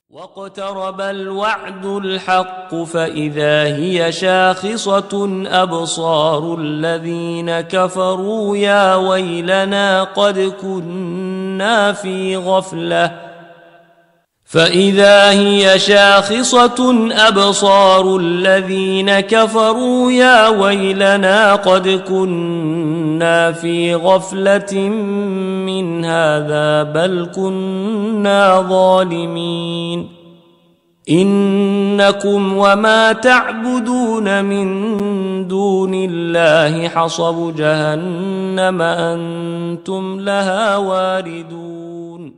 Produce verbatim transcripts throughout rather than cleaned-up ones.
واقترب الوعد الحق فإذا هي شاخصة أبصار الذين كفروا يا ويلنا قد كنا في غفلة فإذا هي شاخصة أبصار الذين كفروا يا ويلنا قد كنا في غفلة من هذا بل كنا ظالمين إنكم وما تعبدون من دون الله حصب جهنم أنتم لها واردون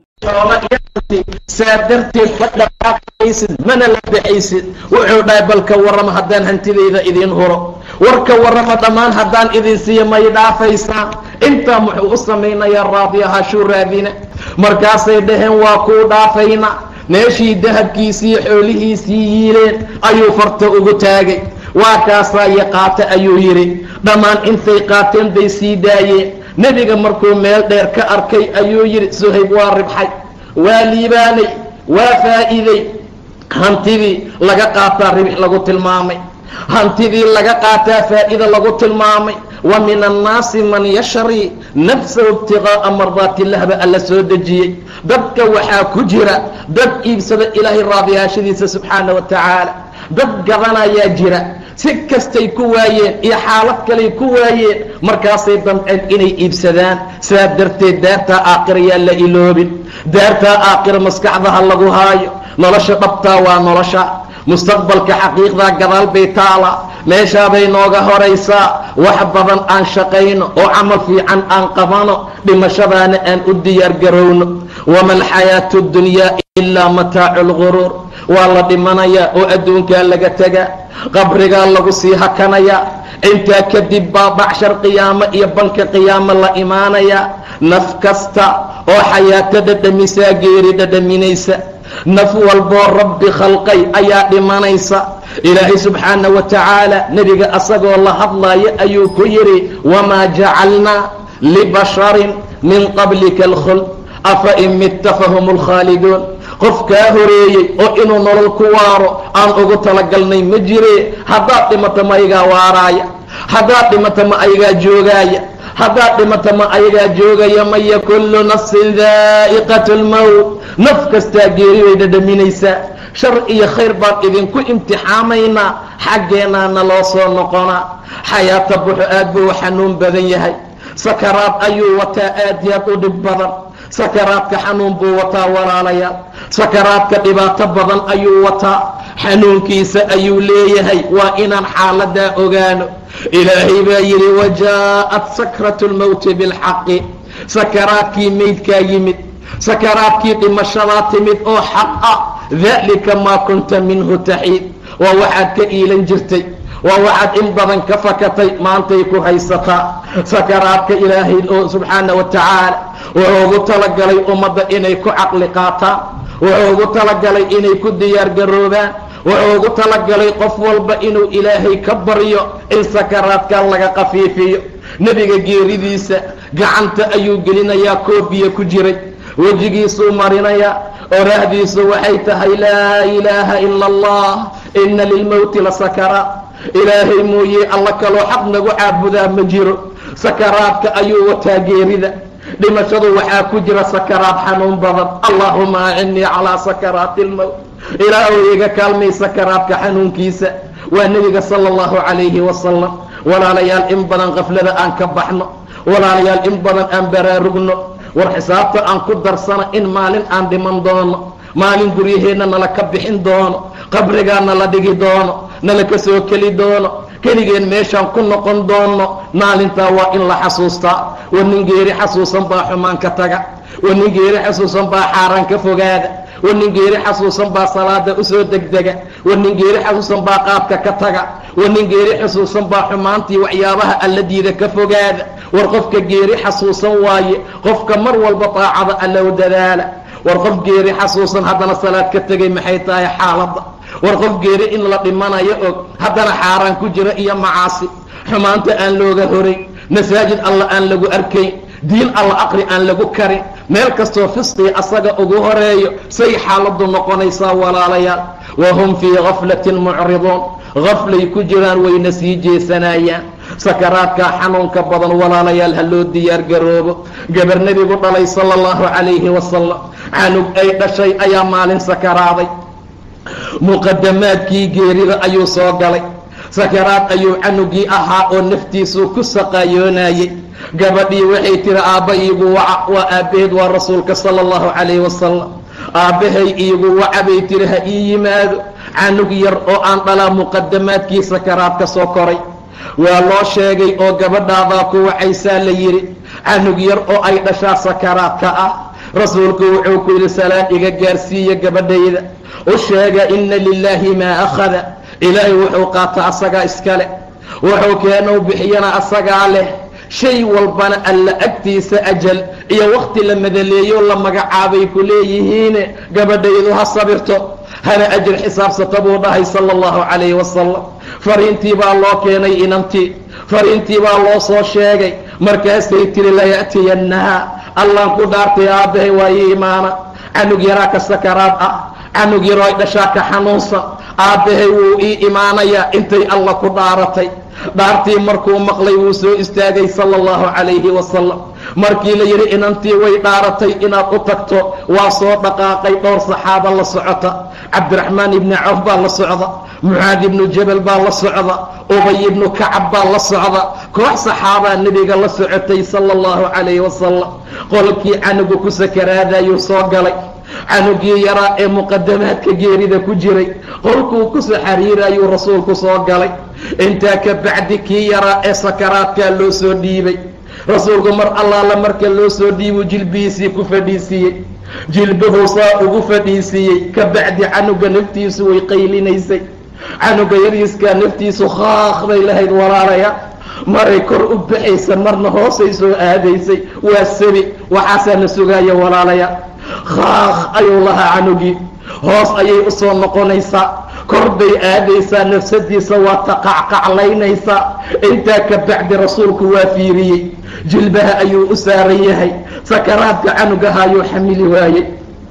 سادرتي فدقاقيسد من لا بحيسد wuxuu dhaay balka warama hadaan hantideyda idin horo warka warama dhamaan hadaan idin siiyo may dhaafaysaa inta muxuu u sameeynaa raadiyaha shuraadina markaasay dhaheen waa ku dhaafayna meeshii dahabkiisii xoolihiisii yiileen ayuu farta ugu taagay waa kaasa yaqaata ayuu yiri dhamaan intay qaateen bay sii daayeen nabiga markuu meel dheer ka arkay ayuu yiri Suhayb waa ribxay waa liibaanay waa faa'iiday hantidii laga qaataa ribix lagu tilmaamay hantidii laga qaataa faa'iido lagu tilmaamay wa min an-naasi man yashri nafsahu ibtigaa'a mardaati Allah alla soo dajiyay dadka waxaa ku jira dad iibsada ilaahay raadiyashadiisa subhanahu wa ta'ala dad gadanaya jira si kastay ku waayeen iyo xaalad kale ku waayeen markaasay damceen inay iibsadaan sidaa darteed daarta aakhiriya la iloobin daarta aakhir maskaxdaha lagu haayo nolosha dhabta waa nolosha mustaqbalka xaqiiqda gadaal bay taala meesha bay nooga horeysaa wax badan aan shaqeyno oo amal fiican aan qabano dhimashadaana aan u diyaar garowno wama alxayaatu dunya illa mataa'ul ghurur wala dhimanaya oo adduunka laga taga qabriga lagu sii hakanaya inta kadib bacshar qiyaama iyo banka qiyaama la imaanaya naf kasta oo xayaatada dhamisaa geerida dhaminaysa naf walbo rabbi khalqay ayaa dhimanaysa ilaahi subhanahu wa ta'ala nabiga asagoo la hadlaya ayuu ku yiri wama ja'alna li basharin min qablika al-khuld afa in mittafahumul khalidun qofka horeeyay oo inuu nolol ku waaro aan ugu talagalnay ma jire hadaa dhimata ma iga waaraaya hadaa dhimata ma iga joogaya hadaa dhimata ma iga joogaya ma kullu nafsin dha'iqatul maut naf kasta geeriyada dhaminaysa shar iyo khayr baan idin ku imtixaamayna xageena loo soo noqona xayaata buux aad buu xanuun badan yahay sakaraad ayuu wataa aad yaad u dhib badan sakaraadka xanuun buu wataa walaalayaal sakaraadka dhibaato badan ayuu wataa xanuunkiisa ayuu leeyahay waa inaan xaalada ogaano ilaahay baa yiri wajaa'at sakratul maut bil haqqi sakaraadkii meydka yimid sakaraadkii dhimashada timid oo xaq ah dhalika ma kunta minhu tahid wa waxaad ka iilan jirtay wa waxaad in badan ka fakatay maantay ku haysataa sakaraadka ilaahay oo subhanahu wa ta'ala wuxuu talagalay umada inay ku aqli qaataan wuxuu talagalay inay ku diyaar garoobaan wuxuu talagalay qof walba inuu ilaahay ka baryo in sakaraadka laga qafiifiyo nabiga geeridiisa gacanta ayuu gelinayaa koobiya ku jiray wajigiisu marinaya oraahdiisu waxay tahay laa ilaaha illa allah inna lil mawti la sakara ilaahay mooyee alla kaloo xaq nagu caabudaa ma jiro sakaraadka ayuu wataa geerida dhimashadu waxaa ku jira sakaraad xanuun badan allahumma a'inni ala sakaraatil mawt ilaahu iga kaalmay sakaraadka xanuunkiisa waa nabiga sallallahu alayhi wa sallam walaalayaal in badan qaflada aan ka baxno walaalayaal in badan aan baraarugno war xisaabta aan ku darsana in maalin aan dhiman doono maalin guryaheena nala ka bixin doono qabrigaana la dhigi doono nala ka soo keli doono keligeen meeshaan ku noqon doono maalintaa waa in la xasuustaa wanin geeri xasuusan baa xumaan ka taga wanin geeri xasuusan baa xaaraan ka fogaada wanin geeri xasuusan baa salaada u soo degdega wanin geeri xasuusan baa qaadka ka taga wanin geeri xasuusan baa xumaantii waxyaabaha alla diida ka fogaada war qofka geeri xasuusan waaye qofka mar walba taacada alla u dadaala war qof geeri xasuusan haddana salaad ka tagay maxay tahay xaaladda war qof geeri in la dhimanayo og haddana xaaraan ku jira iyo macaasi xumaanta aan looga horay masaajid alla aan lagu arkayn diin alla aqri aan lagu karin meel kastoo fisqii asaga ugu horeeyo say xaaladdu noqonaysaa walaalayaal. wahum fii gaflatin mucriduun, gaflay ku jiraan wayna sii jeesanayaan. sakaraadkaa xanuunka badan walaalayaal ha loo diyaar garoobo. gabar nebigu dhalay sala allahu calayhi wasalam, canug ay dhashay ayaa maalin sakaraaday. muqadamaadkii geerida ayuu soo galay. sakaraad ayuu canugii ahaa oo naftiisuu ku saqaayoonayay. gabadhii waxay tiri aabba iigu waca, waa aabbaheed waa rasuulka sala allahu calayhi wasalam. aabbahay iigu waca bay tiri ha ii yimaado, canug yar oo aan dhalaa muqadamaadkii sakaraad ka soo koray. waa loo sheegay oo gabadhaadaa ku wacaysaa la yidhi, canug yar oo ay dhashaa sakaraadka ah. rasuulku wuxuu ku yidhi salaan iga gaarsiiya gabadhayda, u sheega inna lilaahi maa akhada, ilaahay wuxuu qaata asagaa iskale, wuxuu keenou bixiyana asagaa leh. shay walbana alla agtiisa ajal iyo wakhti la madaleeyo la magacaabay ku leeyihiine gabadhaydu ha sabirto, hana ajir xisaabsata buu dhahay sala allahu calayhi wasalam. fariintii baa loo keenay inantii, fariintii baa loo soo sheegay. markaasay tiri laya'tiyannaha, allaan ku dhaartay aabbahay waa ii imaana, canug yaraa ka sakaraad ah, canug yaroo ay dhashaa ka xanuunsan, aabbahay wuu ii imaanayaa intay alla ku dhaaratay. dhaartii markuu maqlay wuu soo istaagay sala allahu calayhi wasalam. markii la yidhi inantii way dhaaratay inaad u tagto, waa soo dhaqaaqay. dhowr saxaaba la socota, cabdiraxmaan ibni cawf baa la socda, mucaad ibnu jabal baa la socda, ubay ibnu kacab baa la socda. koox saxaabaa nebiga la socotay sala allahu calayhi wasalam. qolkii canugu ku sakaraadayuu soo galay. canugii yaraa ee muqadamaadka geerida ku jiray qolkuu ku soo xariirayuu rasuulku soo galay. intaa ka bacdi kii yaraa ee sakaraadkaa loo soo dhiibay. rasuulku mar allaala marka loo soo dhiibuu jilbihiisii ku fadhiisiiyey, jilbuhuu saa ugu fadhiisiiyey. ka bacdi canuga naftiisu way qaylinaysay, canuga yariiskaa naftiisu khaaq bay lahayd walaalaya, maray kor u baxaysa marna hoosay soo aadaysay. waa sabi, waxaasaa na sugaaya walaalaya. khaaq ayuu lahaa canugii, hoos ayay u soo noqonaysaa, kor bay aadaysaa, nafsadiisa waa taqacqaclaynaysaa. intaa ka bacdi rasuulku waa fiiriyey, jilbaha ayuu u saaran yahay. sakaraadka canugaha ayuu xamili waayey,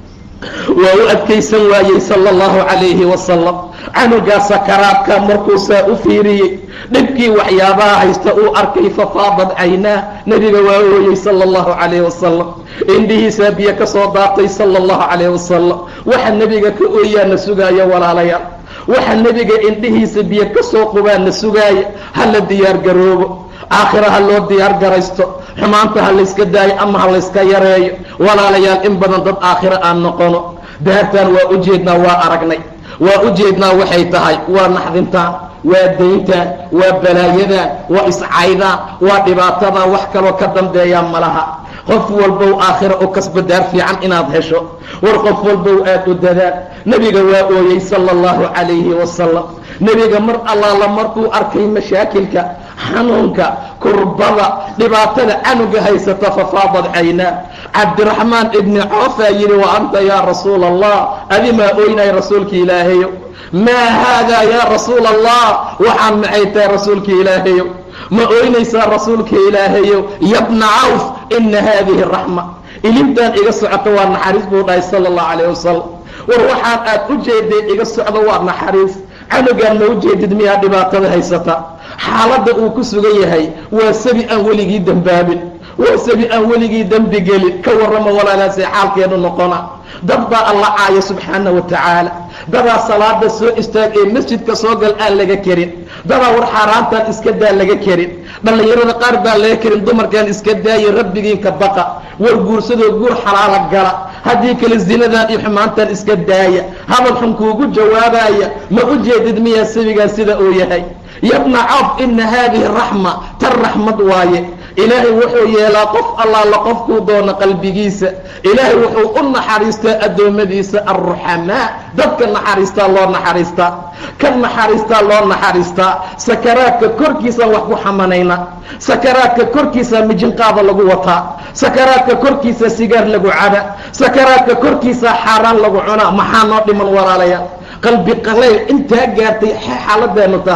waa u adkaysan waayey sala allahu calayhi wasalam. canugaa sakaraadka markuu saa u fiiriyey, dhibkii waxyaabaha haysta uu arkay, fafaadad caynaa, nebiga waa ooyey sala allahu calayhi wasalam. indhihiisaa biyo ka soo daatay sala allahu calayhi wasalam. waxa nebiga ka ooyaana sugaaya walaalayaal, waxa nebiga indhihiisa biyo ka soo qubaana sugaaya. ha la diyaar garoobo, aakhira ha loo diyaar garaysto, xumaanta ha layska daayo ama ha layska yareeyo walaalayaal. in badan dad aakhira aan noqono. daartaan waa u jeednaa, waa aragnay, waa u jeednaa waxay tahay. waa naxdintaan, waa dayntaan, waa balaayadaan, waa iscaydaan, waa dhibaatadan. wax kaloo ka dambeeyaa malaha. qof walbow aakhira u kasba daar fiican inaad hesho. war qof walbow aad u dadaal. nebiga waa ooyey sala allahu calayhi wasalam. nebiga mar allaala markuu arkay mashaakilka, xanuunka, kurbada, dhibaatada canuga haysata, fafaadad caynaa. cabdiraxmaan ibni cawfaa yidhi wa anta yaa rasuula allah, adi maa ooynay rasuulka ilaahayo. maa haadaa yaa rasuula allah, waxaan maxay tahay rasuulka ilaahayo, ma ooynaysaa rasuulka ilaahayo. yabna cawf ina haadihi raxma, ilintaan iga socoto waa naxariis buu dhahay sala allahu calayhi wasalam. war waxaan aad u jeedeen iga socdo waa naxariis. canugaan ma u jeedid miyaa dhibaatada haysata? xaaladda uu ku sugan yahay waa sabi aan weligii dembaabin, waa sabi aan weligii dembi gelin. ka warrama walaalaasee xaalkeenu noqona. dad baa alla caaya subxaana wa tacaala, dadaa salaada soo istaag ee masjidka soo gal aan laga karin, dadaa war xaaraantaan iska daa laga karin, dhallinyarada qaar baan laga karin, dumarkaan iska daaya, rabbigiinka baqa, war guursadoo guur xalaala gala, haddii kale zinadan iyo xumaantaan iska daaya. hadal xun kuugu jawaabaya, ma u jeedid miyaa sabigaan sida uu yahay? yabna cawf ina haadihi raxma, tan raxmad waaye. ilaahay wuxuu yeelaa qof allaala qofkuu doono qalbigiisa. ilaahay wuxuu u naxariistaa addoommadiisa arruxamaa, dadka naxariistaa loo naxariistaa, ka naxariistaa loo naxariistaa. sakaraadka korkiisaan wax ku xamanayna, sakaraadka korkiisaa mijinqaada lagu wataa, sakaraadka korkiisaa sigaar lagu caba, sakaraadka korkiisaa xaaraan lagu cunaa. maxaa noo dhiman walaalayaal? qalbi qalayl intaa gaartay xaaladeenu tahay.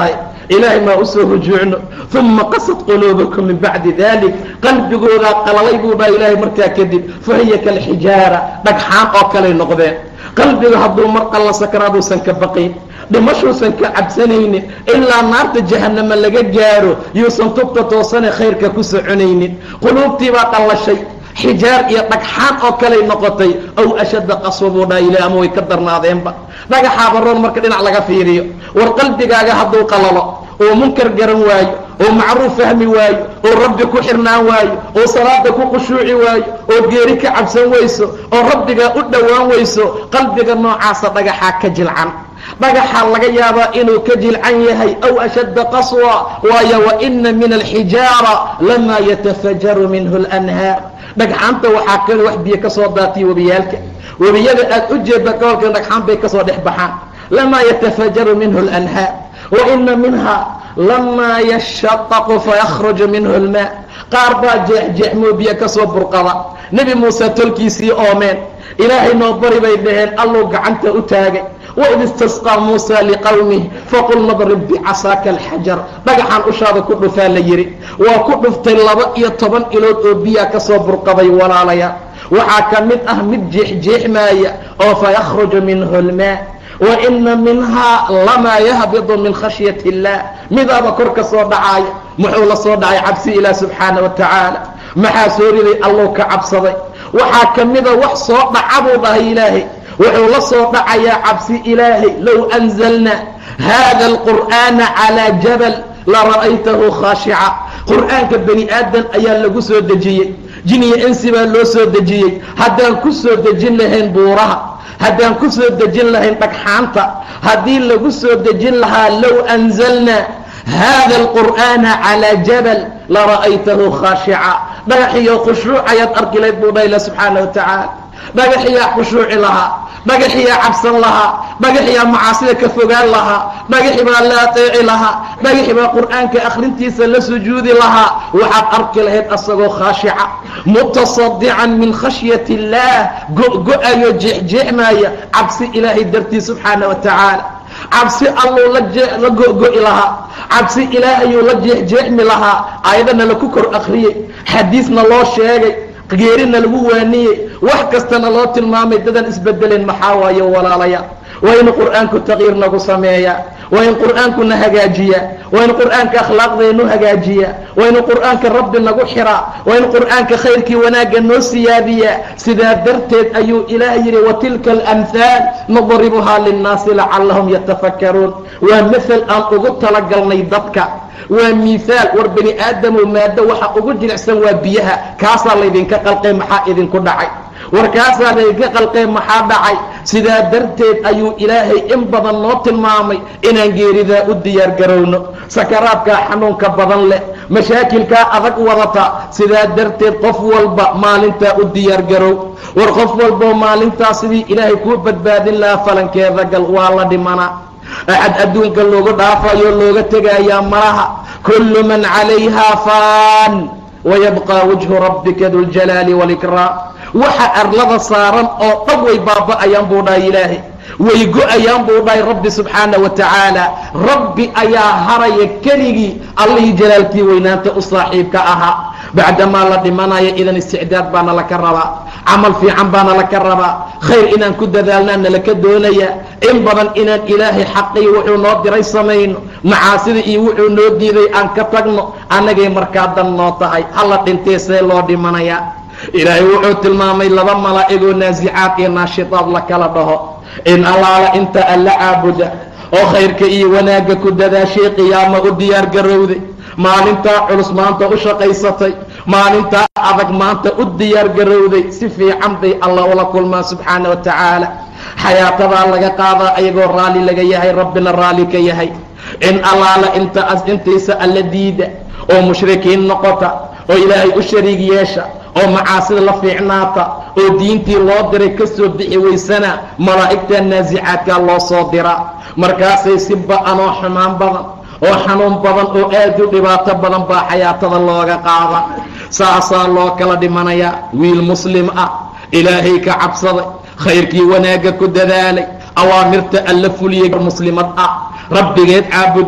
ilaahay maa u soo rujuucno uma qasad quluubakum min bacdi dalik qalbigoodaa qalalay buu dhaha ilaahay markaa kadib fahiya kalxijaara dhagxaan oo kaley noqdeen qalbiga hadduu mar alla sakaraaduusan ka baqayn dhimashuusan ka cabsanaynin ilaa naarta jahannama laga gaaro yuusan tubta toosane khayrka ku soconaynin quluubtiibaa qallashay xijaar iyo dhagxaan oo kaley noqotay aw ashadda qaswa buu dhaha ilaah ama way ka darnaadeenba dhagaxaaba roon marka dhinac laga fiiriyo war qalbigaaga hadduu qalalo oo munkar garan waayo oo macruuf fahmi waayo oo rabbi ku xirnaan waayo oo salaada ku khushuuci waayo oo geeri ka cabsan wayso oo rabbigaa u dhowaan wayso qalbiga noocaasa dhagaxaa ka jilcan dhagaxaa laga yaabaa inuu ka jilcan yahay aw ashadda qaswa waayo waina min alxijaara lamaa yatafajaru minhu lanhaar dhagxaanta waxaa kale wax biyo ka soo daatiya webiyaalka webiyada aad u jeedda gobolka dhagxaan bay kasoo dhex baxaan lamaa yatafajaru minhu lanhaar waina minha lamaa yashaqaqu fayakhruju minhu lmaa qaar baa jeexjeexmoo biyo kasoo burqada nebi muuse tolkiisii oomeen ilaahay noo bari bay dhaheen alluu gacanta u taagay waid istasqaa muusa liqowmih faqulna drib bicasaaka alxajar dhagaxaan ushaada ku dhufaa la yidhi waa ku dhuftay laba iyo toban ilood oo biyaa kasoo burqaday walaalaya waxaa ka mid ah mid jeexjeexmaaya oo fayakhruju minhu lmaa waina minhaa lamaa yahbidu min khashyati illah midaaba kor ka soo dhacaaya muxuu la soo dhacay cabsi ilaah subxaana wa tacaala maxaa soo riday alluu ka cabsaday waxaa ka mida wax soo dhaca buu dhahay ilaahay wuxuu la soo dhacayaa cabsi ilaahay low anzalna hada alqur'aana calaa jabal la ra'aytahu khaashica qur'aanka bani aadan ayaa lagu soo dejiyey jin iyo insi baa loo soo dejiyey haddaan ku soo dejin lahayn buuraha haddaan ku soo dejin lahayn dhagxaanta haddii lagu soo dejin lahaa low anzalna hada alqur'aana calaa jabal la ra'aytahu khaashica dhagaxiyo khushuuc ayaad arki lahayd buu dhaha ilah subxaana wa tacaala dhagaxiyaa khushuuci lahaa dhagaxiyaa cabsan lahaa dhagaxiyaa macaasida ka fogaan lahaa dhagaxi baa la ateeci lahaa dhagaxi baa qur'aanka akhrintiisa la sujuudi lahaa waxaad arki lahayd asagoo khaashica mutasadican min khashyati illaah go-go-ayo jeexjeexmaaya cabsi ilaahay dartii subxaana wa tacaala cabsi alluu la go-go-i lahaa cabsi ilaahayuu la jeexjeexmi lahaa aayadana laku kor akhriyey xadiisna loo sheegay geerina lagu waaniyey wax kastana loo tilmaamay dadan isbedeleen maxaa waayo walaalaya waa inu qur'aanku taqyiir nagu sameeyaa waa in qur'aankuna hagaajiyaa waa in qur'aanka akhlaaqdaynu hagaajiyaa waa inu qur'aanka rabbi nagu xiraa waa in qur'aanka khayrkii wanaagga noo siyaadiyaa sidaa darteed ayuu ilaah yidhi watilka alamhaal nadribuhaa linnaasi lacallahum yatafakkaruun waa mathal aan ugu talagalnay dadka waa mihaal war bani aadamow maaddo waxa ugu jilicsan waa biyaha kaasaa laydinka qalqay maxaa idinku dhacay war kaasaa laydinka qalqay maxaa dhacay sidaa darteed ayuu ilaahay in badan noo tilmaamay inaan geeridaa u diyaar garowno sakaraadkaa xanuunka badan leh mashaakilkaa adag wadata sidaa darteed qof walba maalintaa u diyaar garow war qof walboo maalintaa sidii ilaahay kuu badbaadin lahaa falankeeda gal waa la dhimanaa axad adduunka loogu dhaafayo looga tegayaa malaha kullu man calayhaa faan wayabqaa wajhu rabbika duljalaali walikraam waxa arlada saaran oo dhan way baaba'ayaan buu dhahay ilaahay way go-ayaan buu dhahay rabbi subxaana wa tacaala rabbi ayaa haraya keligii allihii jalaalkii weynaanta u saaxiibka ahaa bacdamaa la dhimanaya idan isticdaad baana laka rabaa camal fiican baana laka rabaa khayr inaan ku dadaalnaa nalaka doonaya in badan inaan ilaahay xaqii wuxuu noo diray samayno macaasida iyo wuxuu noo diiday aan ka tagno annagay markaa dan noo tahay hala dhintee see loo dhimanayaa ilaahay wuxuu tilmaamay laba malaa'igoo naasicaad iyo naashitaad la kala dhaho in allaala inta alla caabuda oo khayrka iyo wanaagga ku dadaashay qiyaama u diyaar garowday maalintaa culus maanta u shaqaysatay maalintaa adag maanta u diyaar garowday si fiican bay allah ula kulmaa subxaana wa tacaala xayaatadaa laga qaadaa ayagoo raalli laga yahay rabbina raalli ka yahay in allaala inta intaysa alla diida oo mushrikiin noqota oo ilaahay u shariig yeesha oo macaasida la fiicnaata oo diintii loo diray ka soo bixi weysana malaa'igta naasicaadkaa loo soo diraa markaasay si ba-an oo xumaan badan oo xanuun badan oo aad u dhibaato badan baa xayaatada looga qaada saasaa loo kala dhimanayaa wiil muslim ah ilaahay ka cabsaday khayrkii wanaagga ku dadaalay awaamirta alla fuliyay muslimad ah rabbigeed caabuday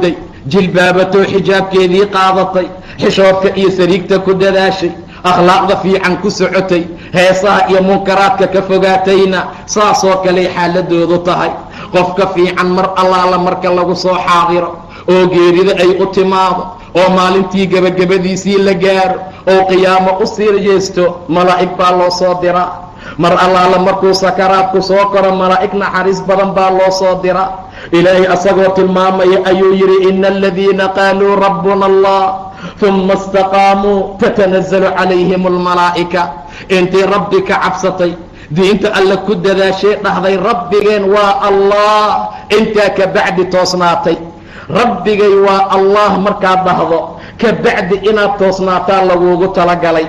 jilbaabatoo xijaabkeedii qaadatay, xishoodka iyo sariigta ku dadaashay, akhlaaqda fiican ku socotay, heesaha iyo munkaraadka ka fogaatayna saasoo kaley xaaladoodu tahay. qofka fiican mar allaala marka lagu soo xaadiro oo geerida ay u timaado oo maalintii gebagabadiisii la gaaro oo qiyaamo u sii jeesto, malaa'ig baa loo soo diraa. mar allaala markuu sakaraadku soo koro malaa'ig naxariis badan baa loo soo diraa. ilaahay asagoo tilmaamaya ayuu yidhi ina aladiina qaaluu rabbuna allah uma istaqaamuu tatanazzalu calayhim almalaa'ika. intii rabbi ka cabsatay, diinta alle ku dadaashay, dhahday rabbigeen waa allah, intaa ka bacdi toosnaatay. rabbigay waa allah markaad dhahdo ka bacdi inaad toosnaataa laguugu talagalay.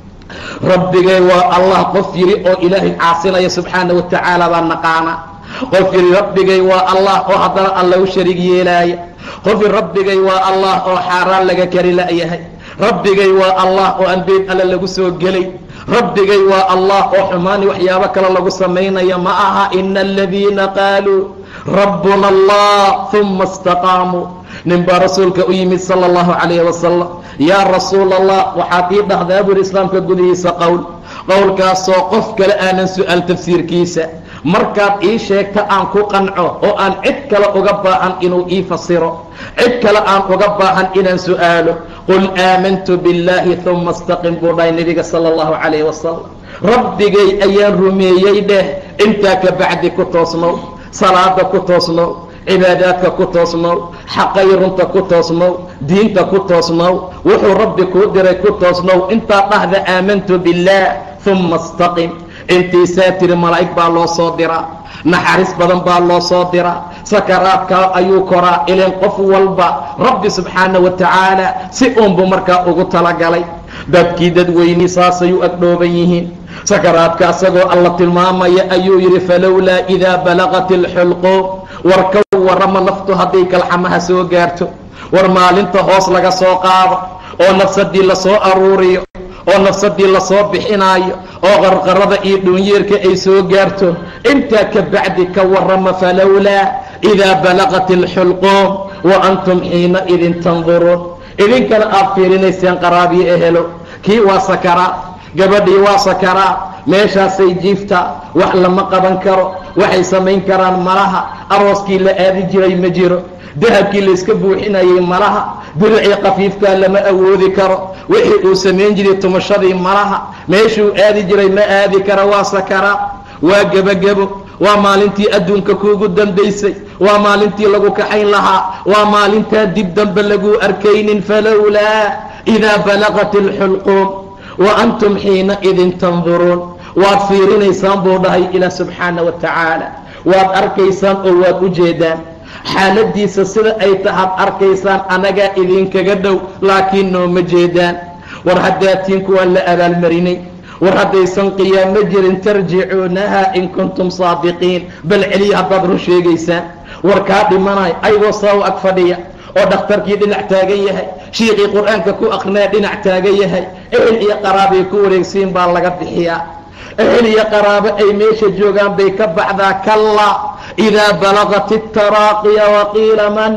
rabbigay waa allah qof yidhi oo ilaahay caasinaya subxaana wa tacaala baa naqaana. qof yidhi rabbigay waa allah oo haddana alla u shariig yeelaaya. qof yidhi rabbigay waa allah oo xaaraan laga kari la'yahay. rabbigay waa allah oo aan been alle lagu soo gelay. rabbigay waa allah oo xumaani waxyaabo kale lagu samaynaya ma aha. ina aladiina qaaluu rabbuna allah uma istaqaamuu. nin baa rasuulka u yimid sala allahu calayhi wasalam, yaa rasuul allah waxaad ii dhahdaa buri islaamka gudihiisa qowl, qowlkaasoo qof kale aanan su'aal tafsiirkiisa, markaad ii sheegta aan ku qanco oo aan cid kale uga baahan inuu ii fasiro, cid kale aan uga baahan inaan su'aalo. qul aamantu biاllaahi uma istaqim buu dhahay nebiga sala allahu calayhi wasalam. rabbigay ayaan rumeeyey dheh, intaa ka bacdi ku toosnow, salaada ku toosnow, cibaadaadka ku toosnow, xaqay runta ku toosnow, diinta ku toosnow, wuxuu rabbi kuu diray ku toosnow. intaa dhahda aamantu biاllaah uma istaqim. intiisaa tiri malaa'ig baa loo soo diraa, naxariis badan baa loo soo diraa, sakaraadkaa ayuu koraa. ileen qof walba rabbi subxaana wa tacaala si uunbu markaa ugu talagalay. dadkii dadweynii saasay u agdhooban yihiin. sakaraadka asagoo alla tilmaamaya ayuu yidhi falowlaa idaa balaqat ilxulquum. war ka warrama naftu hadday kalxamaha soo gaarto, war maalinta hoos laga soo qaado oo nafsadii lasoo aruuriyo oo nafsadii lasoo bixinaayo oo qarqarada iyo dhuunyeerka ay soo gaarto, intaa ka bacdi ka warrama falowlaa idaa balaqat ilxulquum wa antum xiina idin tanduruun. idinkana aad fiirinayseen qaraabiyo ehelo, kii waa sakaraad, gabadhii waa sakaraad, meeshaasay jiiftaa, wax lama qaban karo, waxay samayn karaan malaha. arooskii la aadi jiray ma jiro, dahabkii layska buuxinayay malaha, diricii qafiifkaa lama awoodi karo, wixii uu samayn jiray tumashadii malaha, meeshuu aadi jiray ma aadi kara. waa sakaraad, waa gebagebo, waa maalintii adduunka kuugu dambaysay, waa maalintii lagu kaxayn lahaa, waa maalintaan dib dambe lagu arkaynin. falowlaa idaa balaqat ilxulquum wa antum xiina idin tanduruun. waad fiirinaysaan buu dhahay ilaah subxaana wa tacaala, waad arkaysaan oo waad u jeedaan xaaladiisa sida ay tahaad arkaysaan. anagaa idinkaga dhow laakiin nooma jeedaan. war haddaatiin kuwaan la abaalmarinay, war haddaysan qiyaamo jirin tarjicuunaha in kuntum saadiqiin. bal celiya haddaad run sheegaysaan. war kaa dhimanay ayagoo saa u ag fadhiya oo dhakhtarkii dhinac taagan yahay, shiiqii qur-aanka ku aqrinaya dhinac taagan yahay, ehel iyo qaraabay ku wareegsiin baa laga bixiyaa. ehel iyo qaraabo ay meesha joogaan bay ka baxdaa. kallaa idaa balaqat itaraaqiya waqiila man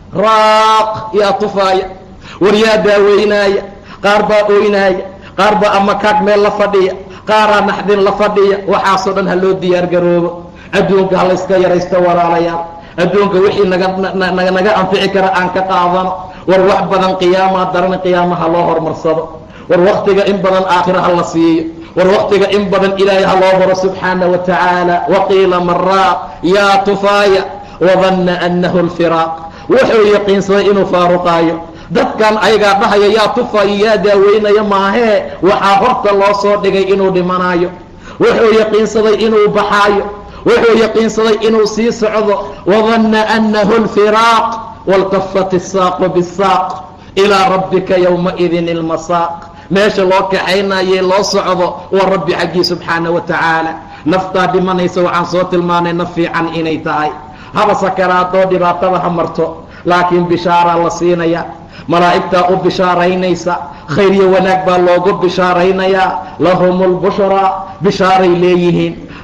raaq. yaa tufaaya, war yaa daaweynaaya, qaar baa oynaaya, qaar baa ama kaag meel la fadhiya, qaaraa naxdin la fadhiya. waxaasoo dhan ha loo diyaar garoobo. adduunka ha layska yaraysto walaalayaal. adduunka wixii naga naga anfici kara aan ka qaadano. war wax badan qiyaamaa daran, qiyaamaha loo hormarsado. war waktiga in badan aakhira ha la siiyo. war waktiga in badan ilaahay ha loo baro subxaana wa tacaala. waqiila man raaq yaa tufaaya wadanna annahu lfiraaq. wuxuu yaqiinsaday inuu faaruqaayo. dadkan ayagaa dhahaya yaa tufaayo yaa daaweynaya maahee, waxaa horta loo soo dhigay inuu dhimanaayo. wuxuu yaqiinsaday inuu baxaayo, wuxuu yaqiinsaday inuu sii socdo. wadanna annahu lfiraaq waltafat isaaqu bisaaq ilaa rabbika yowmaidin ilmasaaq. meesha loo kaxaynayee loo socdo waa rabbi xaggii subxaana wa tacaala. naftaa dhimanaysa waxaan soo tilmaanay naf fiican inay tahay. haba sakaraadoo dhibaatada ha marto, laakiin bishaaraa la siinaya. malaa'igtaa u bishaaraynaysa, khayr iyo wanaag baa loogu bishaaraynayaa. lahum lbushraa, bishaaray leeyihiin.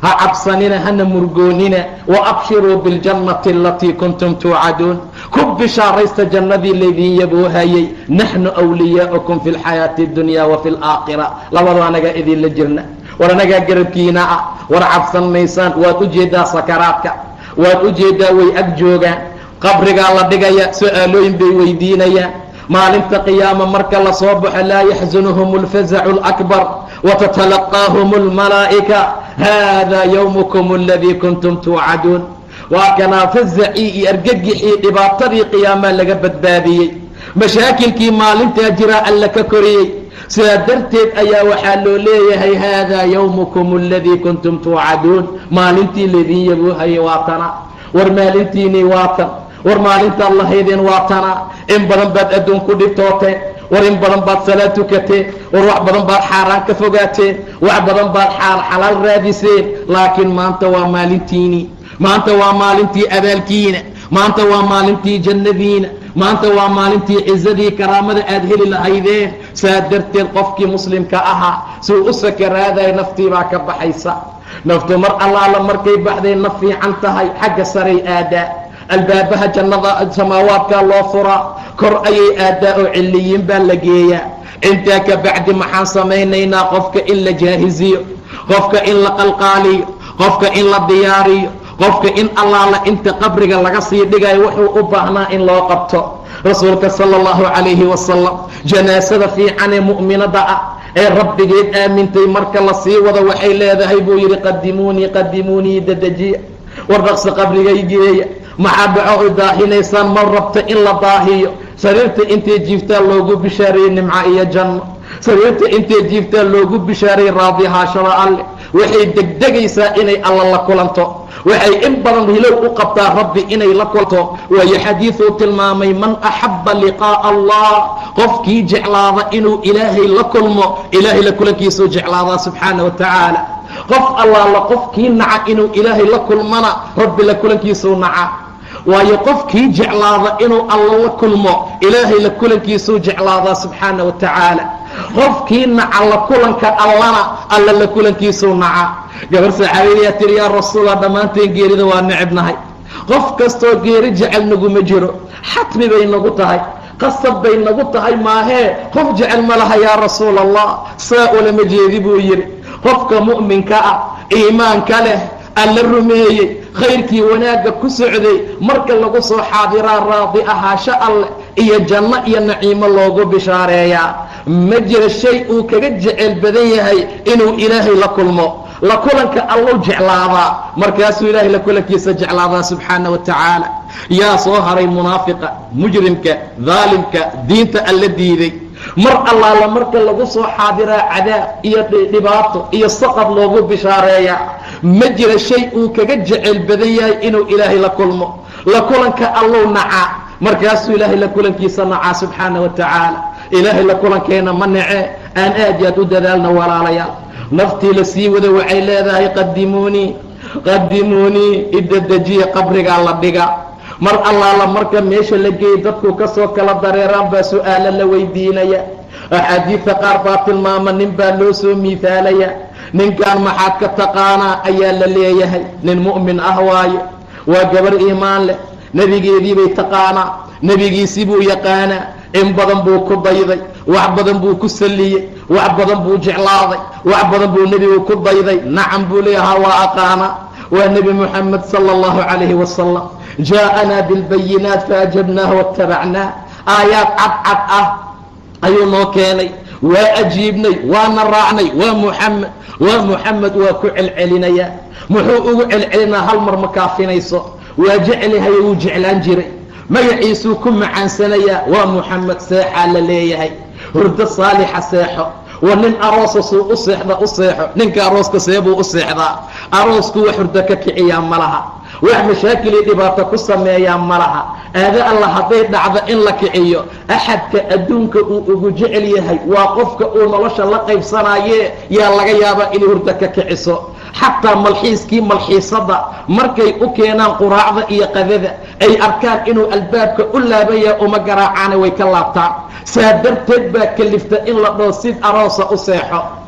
ha cabsanina hana murgoonina waabshiruu biاljannati alatii kuntum tuucaduun ku bishaaraysta jannadii laydin yaboohayay naxnu wliyaa'ukum fi اlxayaati اdunya wa fi اlaakhira labadoo anagaa idinla jirna war anagaa garabkiina ah war cabsan maysaan waad u jeedaa sakaraadka waad u jeedaa way ag joogaan qabrigaa la dhigaya su-aalooyin bay weydiinayaan maalinta qiyaama marka la soo baxo laa yaxzunuhum اlfazacu اlakbar watatalaqaahum اlmalaa'ika hada ywmkum اladii kuntum tuucaduun waa kanaa fazacii iyo argagixii dhibaatadii qiyaamaa laga badbaadiyey mashaakilkii maalintaa jiraa alla ka koriyey sidaa darteed ayaa waxaa loo leeyahay hada ywmkum اladii kuntum tuucaduun maalintii laydin yaboohayay waa tana war maalintiinii waa tan war maalintaad lahaydeen waa tana in badan baad adduun ku dhibtooteen war in badan baad salaad tukateen war wax badan baad xaaraan ka fogaateen wax badan baad xalaal raadiseen laakiin maanta waa maalintiinii maanta waa maalintii abaalkiina maanta waa maalintii jannadiina maanta waa maalintii cizadii karaamada aad heli lahaydeen saa darteed qofkii muslimka ahaa suu u sakaraadayo naftii baa ka baxaysa naftu mar allaala markay baxday naf fiican tahay xagga saray aadaa albaabaha jannada samaawaadkaa loo furaa kor ayay aadaa oo ciliyiin baa la geeyaa intaa ka bacdi maxaan samaynaynaa qofka in la jaahiziyo qofka in la qalqaaliyo qofka in la diyaariyo qofka in allaala inta qabriga laga sii dhigayo wuxuu u baahnaa in loo qabto rasuulka sala allahu calayhi wasalam janaasada fiican ee mu'minada ah ee rabbigeed aamintay marka la sii wado waxay leedahay buu yidhi qadimuunii qadimuunii dadejiya war dhaqsa qabrigay geeya maxaa dhaco u daahinaysaan ma rabta in la daahiyo sariirta intay jiiftaa loogu bishaareeyey nimca iyo janno sariirta intay jiiftaa loogu bishaareeyey raadihaashada alle waxay degdegaysaa inay alla la kulanto waxay in badan hilow u qabtaa rabbi inay la kulanto waayo xadiiduu tilmaamay man axabba liqaa'a allah qofkii jeclaada inuu ilaahay la kulmo ilaahay la kulankiisuu jeclaadaa subxaana wa tacaala qof allaala qofkii naca inuu ilaahay la kulmana rabbi la kulankiisuu naca waayo qofkii jeclaada inuu alla la kulmo ilaahay la kulankiisuu jeclaadaa subxaana wa tacaala qofkii naca la kulanka allana alla la kulankiisuu naca gabar saxaabiyaa tiri yaa rasuula dhammaanteen geerida waa necebnahay qof kastoo geeri jecel naguma jiro xatmi bay nagu tahay qasab bay nagu tahay maahee qof jecel ma laha yaa rasuula allah saa ulama jeedi buu yidhi qofka mu'minka ah iimaanka leh alla rumeeyey khayrkii wanaagga ku socday marka lagu soo xaadiraa raadi ahaasho alleh iyo janno iyo naciimo loogu bishaareeyaa ma jiro shay uu kaga jecel badan yahay inuu ilaahay la kulmo la kulanka allow jeclaadaa markaasuu ilaahay la kulankiisa jeclaadaa subxaana wa tacaala yaa soo haray munaafiqa mujrimka daalimka diinta alla diiday mar allaala marka lagu soo xaadiraa cadaab iyo dhibaato iyo saqad loogu bishaareeyaa ma jira shay uu kaga jecel badan yahay inuu ilaahay la kulmo la kulanka allow nacaa markaasuu ilaahay la kulankiisa nacaa subxaana wa tacaala ilaahay la kulankeena ma nace aan aad yaad u dadaalna walaalayaal naftii la sii wada waxay leedahay qadimuunii qadimuunii idadajiya qabrigaa la dhiga mar allaala marka meesha la geeyey dadku ka soo kala dareeraan baa su-aalo la weydiinaya axaadiidta qaar baa tilmaama nin baa loo soo miithaalaya ninkan maxaad ka taqaanaa ayaa la leeyahay nin mu'min ah waaye waa gabar iimaan leh nebigeedii bay taqaanaa nebigiisii buu yaqaanaa in badan buu ku dayday wax badan buu ku salliyey wax badan buu jeclaaday wax badan buu nebigu ku dayday nacam buu leeyahaa waa aqaana waa nebi moxamed sala allahu calayhi wasalam jaaءanaa biاlbayinaat faajabnaah waاtabacnaah aayaad cadcad ah ayuu noo keenay waa ajiibnay waana raacnay waa muxamed waa muxamed waa ku celcelinayaa muxuu ugu celcelinaa hal mar ma kaafinayso waa jeclahay wuu jeclaan jiray magaciisuu ku macaansanayaa waa muxamed seexaa la leeyahay hurdo saalixa seexo waa nin aroosa suu u seexda u seexo ninka arooska seebuu u seexdaa aroosku wax hurdo ka kiciyaa ma laha wax mashaakil iyo dhibaato ku sameeyaa ma laha aada alla hadday dhacdo in la kiciyo axadka adduunka uu ugu jecel yahay waa qofka uu nolosha la qaybsanaaye yaa laga yaabaa inay hurdo ka kiciso xataa malxiiskii malxiisada markay u keenaan quraacda iyo qadada ay arkaan inuu albaabka u laabaya uma garaacaana way ka laabtaan saa darteed baa kalifta in la dhoo sid aroosa u seexo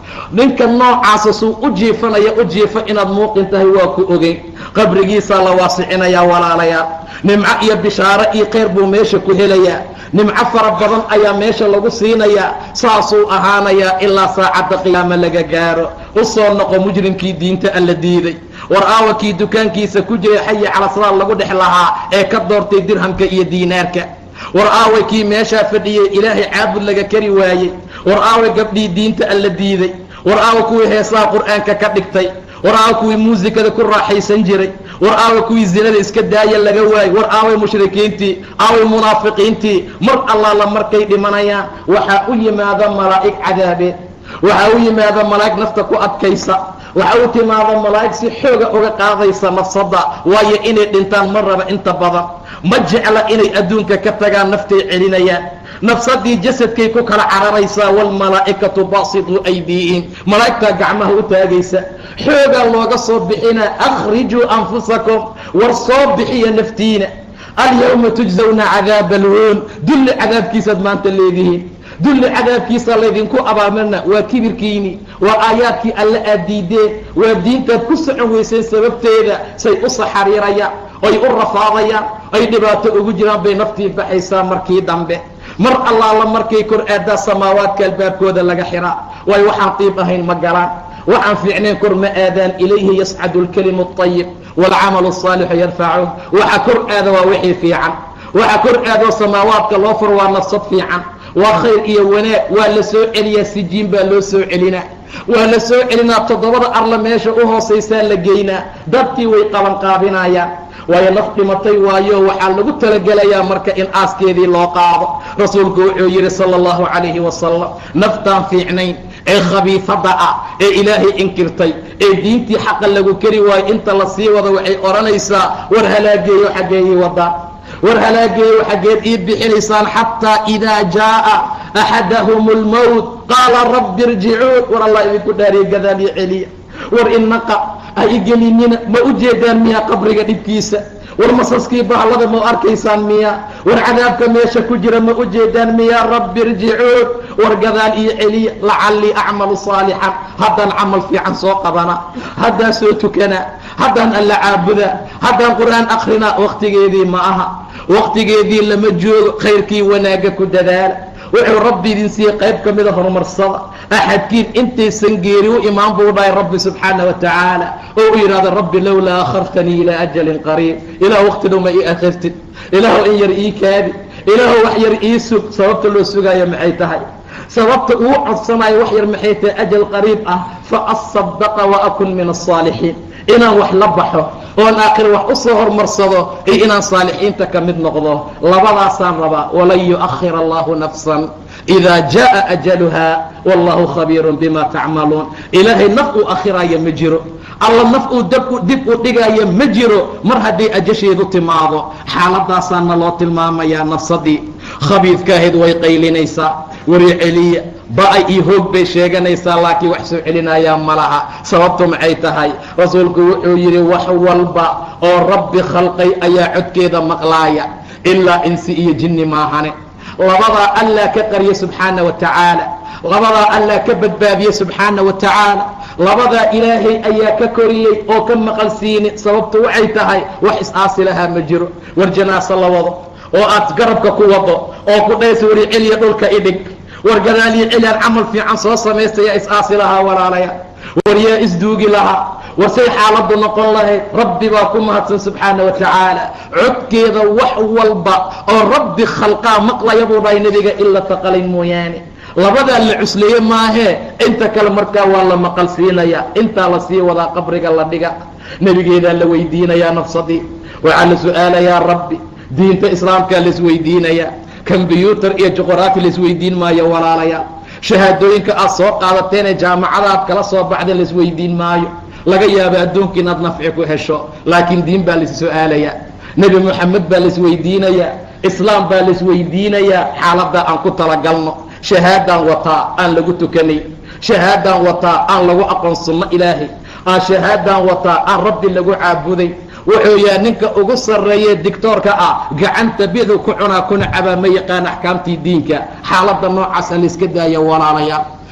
ninka noocaasa suu u jiifanaya u jiifa inaad muuqin tahay waa ku ogeyn. qabrigiisaa la waasicinayaa walaalayaal. nimco iyo bishaaro iyo khayr buu meesha ku helayaa. nimco fara badan ayaa meesha lagu siinayaa. saasuu ahaanayaa ilaa saacadda qiyaamo laga gaaro. u soo noqo mujrimkii diinta alla diiday. war aawa kii dukaankiisa ku jiray xayi cala salaad lagu dhex lahaa ee ka doortay dirhamka iyo diinaarka. war aaway kii meeshaa fadhiyey ilaahay caabud laga kari waayey. war aaway gabdhii diinta alla diiday. war aawa kuwii heesaha qur'aanka ka dhigtay. war aawa kuwii muusikada ku raaxaysan jiray. war aawa kuwii zinada iska daaya laga waayey. war aaway mushrikiintii, aaway munaafiqiintii. mar allaala markay dhimanayaan waxaa u yimaada malaa'ig cadaabeed. waxaa u yimaada malaa'ig nafta ku adkaysa. waxaa u timaada malaa'ig si xooga uga qaadaysa nafsadda, waayo inay dhintaan ma raba inta badan. ma jecla inay adduunka ka tagaan, naftay celinayaan. nafsadii jasadkay ku kala cararaysaa. waalmalaa'ikatu baasituu aydiihim, malaa'igtaa gacmaha u taagaysa. xoogaa looga soo bixinaa akhrijuu anfusakum, war soo bixiya naftiina. alyawma tujzawna cadaaba alhuun, dulli cadaabkiisaad maanta leedihiin. dulli cadaabkiisa laydinku abaalmarna waa kibirkiini, waa aayaadkii alle aad diideen, waa diintaad ku socon weyseen sababteeda. say u saxariirayaan, ay u rafaadayaan, ay dhibaato ugu jiraan bay naftii baxaysaa markii dambe. mar allaala markay kor aadaa samaawaadka albaabkooda laga xiraa. waayo waxaan qiib ahayn ma galaan, waxaan fiicnayn kor ma aadaan. ilayhi yascadu alkalimu اطayib waalcamalu الصaalixu yarfacuun. waxa kor aada waa wixii fiican. waxa kor aadoo samaawaadka loo furo waa nafsad fiican, waa khayr iyo wanaag. waa la soo celiyaa, sijiin baa loo soo celinaa. waa la soo celinaa, toddobada arla meesha u hoosaysaa la geynaa. dadkii way qabanqaabinayaan, waayo naf dhimatay waayo waxaa lagu talagelayaa marka in aaskeedii loo qaado. rasuulku wuxuu yidhi sala allahu calayhi wasalam, naftaan fiicnayn ee khabiifadda ah ee ilaahay inkirtay ee diintii xaqa lagu kari waayo inta la sii wado waxay odhanaysaa, war halaageeyo xaggeeyii wadaan, war halaageeyo xaggeed ii bixinaysaan. xataa idaa jaaa axadahum اlmowt qaala rabbi irjicuun. war allah idinku dhaariye gadaal iyo celiya. war inaqa ha igelinina, ma u jeedaan miyaa qabriga dhibkiisa? war masaskii bahlada ma u arkaysaan miyaa? war cadaabka meesha ku jira ma u jeedaan miyaa? rabbi irjicuun, war gadaal iyo celiya. lacallii acmalu saalixan, haddaan camal fiican soo qabana, haddaan soo tukana, haddaan alla caabuda, haddaan qur'aan akrinaa. wakhtigeedii ma aha, wakhtigeedii lama joogo. khayrkii wanaagga ku dadaala. wuxuu rabbi idin siiyey qayb ka mida horumarsada. axadkiin intaysan geeri u imaan buu dhahay rabbi subxaana wa tacaala, oo u yidhahda rabbi lowlaa akhartanii ilaa ajalin qariib. ilaah waqti dhow ma ii akhirtid, ilaahu in yar ii kaadi, ilaahu wax yar ii sug. sababta loo sugaayo maxay tahay? sababta uu codsanayo wax yar maxay tahay? ajal qariib ah. fa asadaqa wa akun min asaalixiin, inaan wax la baxo oon aakhir wax u soo hormarsado iyo inaan saalixiinta ka mid noqdo. labadaasaan rabaa. walan yu'akhir allahu nafsan idaa jaa'a ajaluha wallahu khabiirun bima tacmaluun. ilaahay naf uu akhiraayo ma jiro, alla naf uu dib u dhigaayo ma jiro mar hadday ajasheedu timaado. xaaladaasaana loo tilmaamayaa. nafsadii khabiidka ahayd way qaylinaysaa, wari celiya, ba-ay iyo hoog bay sheeganaysaa, laakiin wax soo celinayaa ma laha. sababtu maxay tahay? rasuulku wuxuu yidhi wax walba oo rabbi khalqay ayaa codkeeda maqlaaya, ilaa insi iyo jinni maahane. labadaa allah ka qarya subxaana wa tacaala, labadaa allah ka badbaadiye subxaana wa tacaala. labadaa ilaahay ayaa ka koriyey oo ka maqal siini. sababtu waxay tahay wax is-aasi lahaa ma jiro. war janaaso la wado oo aad garabka ku wado oo ku dhaysa wari celiya dhulka idhig, war gadaaliyo celiaan camal fiican soo samaysta. yaa is-aasi lahaa walaalaya, war yaa isduugi lahaa, war say xaaladdu noqon lahayd. rabbi baa ku mahadsan subxaana wa tacaala. codkeeda wax walba oo rabbi khalqaa maqlaya buu dhahay nebiga, ila taqalin mooyaane. labadaa la cusleeye maahee inta kale markaa waa la maqal siinayaa. intaa la sii wadaa qabriga la dhiga, nebigeedaa la weydiinayaa nafsadii. waxaa la su-aalayaa rabbi, diinta islaamkaa laisweydiinayaa. kombyuutar iyo juquraafi laisweydiin maayo walaalayaal. shahaadooyinka aad soo qaadateen ee jaamacada aad kala soo baxdeen laisweydiin maayo. laga yaabo adduunka inaad nafci ku hesho, laakiin diin baa lais su-aalayaa. nebi moxamed baa laisweydiinayaa, islaam baa laisweydiinayaa. xaaladdaa aan ku talagalno. shahaadaan wataa aan lagu tukanay, shahaadaan wataa aan lagu aqoon sunno ilaahay, aan shahaadaan wataa aan rabbi lagu caabuday. wuxuu yahay ninka ugu sarreeye dictoorka ah, gacanta bidu ku cunaa kuna cabaa, ma yaqaan axkaamtii diinka. xaaladda noocaasa layska daaya walaalayaal.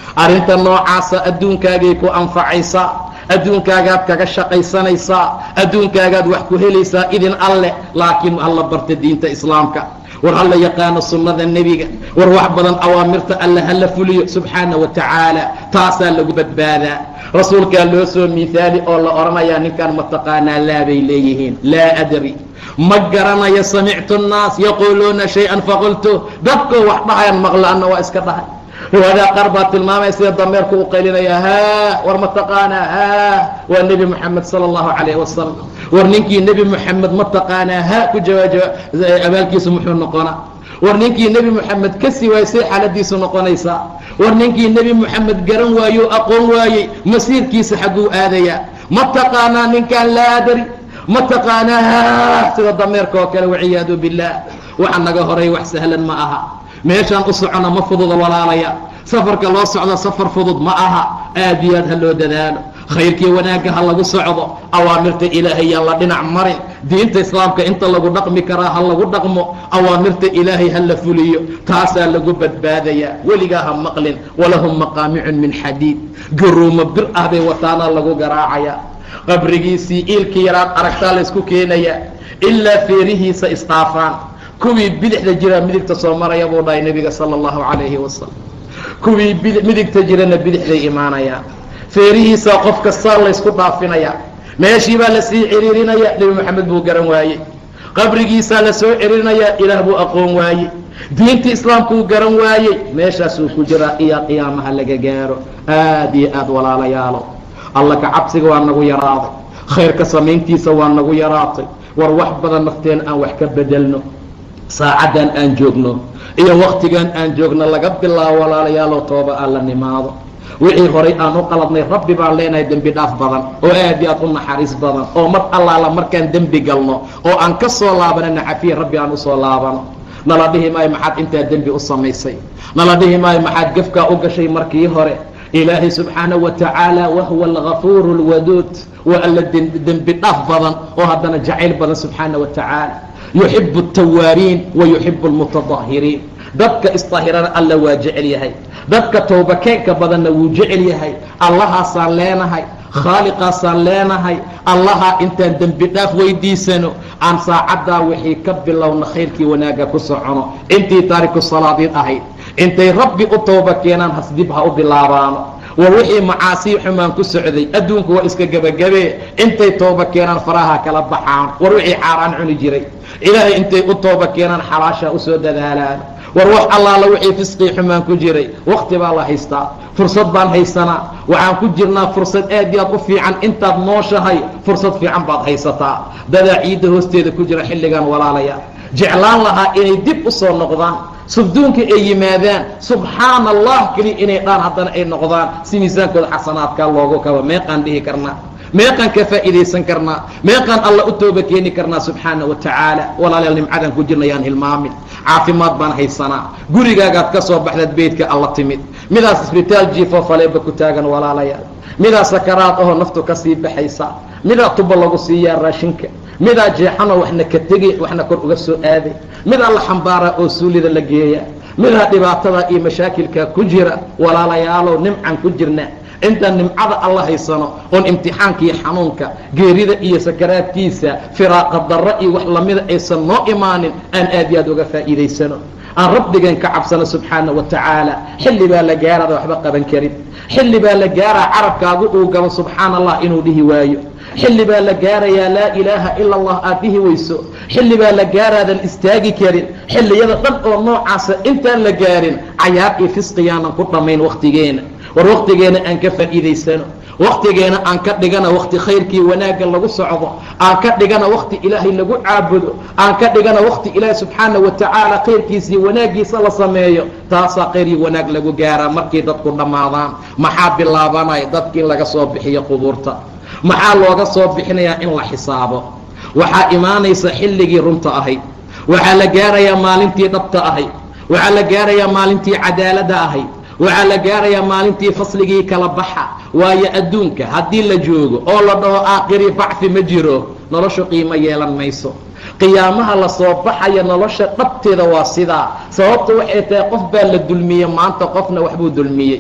arrinta noocaasa adduunkaagay ku anfacaysaa, adduunkaagaad kaga shaqaysanaysaa, adduunkaagaad wax ku helaysaa idin alleh. laakiin alla barta diinta islaamka, war alla yaqaano sunnada nebiga, war wax badan awaamirta alla hala fuliyo subxaana wa tacaala. taasaa lagu badbaadaa. rasuulkaa loo soo miihaali oo la odhanayaa ninkan mataqaanaa laa bay leeyihiin, laa adri, ma garanayo. samictu nnaas yaquuluuna shay-an faqultu, dadkoo wax dhahayaan maqla anna waa iska dhahay. riwaayadaa qaar baa tilmaamaya sida dameerku u qaylinaya, haa war mataqaanaa, haa waa nebi moxamed sala allahu calayh wasalam. war ninkii nebi moxamed mataqaanaa haa ku jawaaja abaalkiisu muxuu noqonaa? war ninkii nebi moxamed ka sii waayey say xaaladiisu noqonaysaa? war ninkii nebi moxamed garan waayo aqoon waayey masiirkiisa xagguu aadayaa? mataqaanaa ninkaan laa adari, mataqaanaa haa sida dameerka oo kale, waciyaadu billaah. waxa naga horay wax sahlan ma aha. meeshaan u socona ma fududa walaalaya, safarka loo socdo safar fudud ma aha. aad iyo aad ha loo dadaalo, khayrkii wanaagga ha lagu socdo, awaamirta ilaahay yaan la dhinac marin. diinta islaamka inta lagu dhaqmi karaa ha lagu dhaqmo, awaamirta ilaahay ha la fuliyo. taasaa lagu badbaadayaa. weligaa ha maqlin walahum maqaamicun min xadiid, garuumo bir ah bay wataanaa lagu garaacayaa. qabrigiisii iilkii yaraad aragtaa laysku keenayaa, ilaa feerihiisa isdhaafaan. kuwii bidixda jira midigta soo maraya buu dhahay nebiga sala allahu calayhi wasalam. kuwii midigta jirana bidixday imaanayaan. feerihiisaa qof kastaa laysku dhaafinayaa. meeshii baa lasii ciriirinaya, nebi moxamed buu garan waayey. qabrigiisaa la soo cirinayaa, ilaah buu aqoon waayey. diinta islaamkuu garan waayey. meeshaasuu ku jiraa iyo qiyaamaha laga gaaro. aad iyo aad walaalayaalo, alla ka cabsiga waa nagu yaraaday, khayrka samayntiisa waa nagu yaraatay. war wax badan nafteen aan wax ka bedelno. saacaddan aan joogno iyo waktigan aan joogno laga bilaabo walaalayaaloo tooba aan la nimaado. wixii horay aan u qaladnay rabbi baan leenahay dembi dhaaf badan oo aad iyo aad u naxariis badan, oo mar allaala markaan dembi galno oo aan ka soo laabanana cafiya rabbi aan usoo laabano. nala dhihi maayo maxaad intaa dembi u samaysay, nala dhihi maayo maxaad gefkaa u gashay markii hore. ilaahay subxaanahu wa tacaala wahuwa algafuuru alwaduud, waa alla dembi dhaaf badan oo haddana jacayl badan subxaana wa tacaala. yuxibu الtawaabiin wa yuxibu اlmutadahiriin. dadka isطahirana alla waa jecel yahay, dadka toobakeenka badanna wuu jecel yahay. allahaasaan leenahay, khaaliqaasaan leenahay. allaha intaan dembi dhaaf weydiisano aan saacaddaa wixii ka bilowna khayrkii wanaagga ku socono. intii taariku salaadiin ahayd intay rabbi u tooba keenaan hasdib ha u bilaabaano. war wixii macaasii xumaan ku socday adduunku waa iska gebagabee, intay tooba keenaan faraha kala baxaan. war wixii caaraan cuni jiray ilaahay intay u tooba keenaan xalaasha usoo dadaalaan. war wax allaala wixii fisqii xumaan ku jiray wakti baa la haystaa, fursad baan haysanaa. waxaan ku jirnaa fursad aad iyo aad u fiican. intaad nooshahay fursad fiican baad haysataa. dadaa ciidda hoosteeda ku jira xilligan walaalaya, jeclaan lahaa inay dib u soo noqdaan, subduunka ay yimaadaan, subxaana allah keliya inay dhaan haddana ay noqdaan, si miisaankooda xasanaadkaa loogu kabo. meeqaan dhihi karnaa, meeqaan ka faa'iidaysan karnaa, meeqaan alla u tooba keeni karnaa subxaana wa tacaala. walaalayaal nimcadan ku jirna yaan hilmaamin. caafimaad baan haysanaa, gurigaagaad ka soo baxdaad beydka alla timid. midaas isbitaal jiifoo faleeba ku taagan walaalayaal, midaa sakaraad ahoo naftu ka sii baxaysa, midaa tuba lagu siiyaa raashinka, midaa jeexanoo waxna ka tegay waxna kor uga soo aaday, midaa la xambaaraa oo suulida la geeya, midaa dhibaatada iyo mashaakilka ku jira. walaalayaalow nimcan ku jirna. intaan nimcada alla haysano oon imtixaanka iyo xanuunka, geerida iyo sakaraadkiisa, firaaqa darra iyo wax lamida aysan noo imaanin, aan aad iyo aad uga faa'iidaysano. aan rabbigan ka cabsano subxaana wa tacaala. xilli baa la gaaraada waxba qaban karin, xilli baa la gaaraa carabkaagu uu galo subxaana allah inuu dhihi waayo, xilli baa la gaarayaa laa ilaaha ila allah aad dhihi weyso, xilli baa la gaaraadan istaagi karin. xilliyada dhan oo noocaasa intaan la gaarin cayaar iyo fisqiyaanan ku dhammayn wakhtigeena. war wakhtigeena aan ka faa'iidaysano, wakhtigeena aan ka dhigana wakhti khayrkii wanaagga lagu socdo, aan ka dhigana wakhti ilaahay lagu caabudo, aan ka dhigana wakhti ilaahay subxaana wa tacaala khayrkiisii wanaaggiisa la sameeyo. taasaa khayr iyo wanaag lagu gaaraa markay dadku dhammaadaan. maxaa bilaabanaya? dadkii laga soo bixiyo qubuurta. maxaa looga soo bixinayaa? in la xisaabo. waxaa imaanaysa xilligii runta ahayd, waxaa la gaarayaa maalintii dhabta ahayd, waxaa la gaarayaa maalintii cadaaladda ahayd, waxaa la gaarayaa maalintii fasligii kala baxa. waayo adduunka haddii la joogo oo la dhaho aakhiri bacfi ma jiro, noloshu qiimo yeelan mayso. qiyaamaha la soo baxaya nolosha dhabteeda waa sidaa. sababta waxay tahay qof baa la dulmiyey maanta, qofna waxbuu dulmiyey.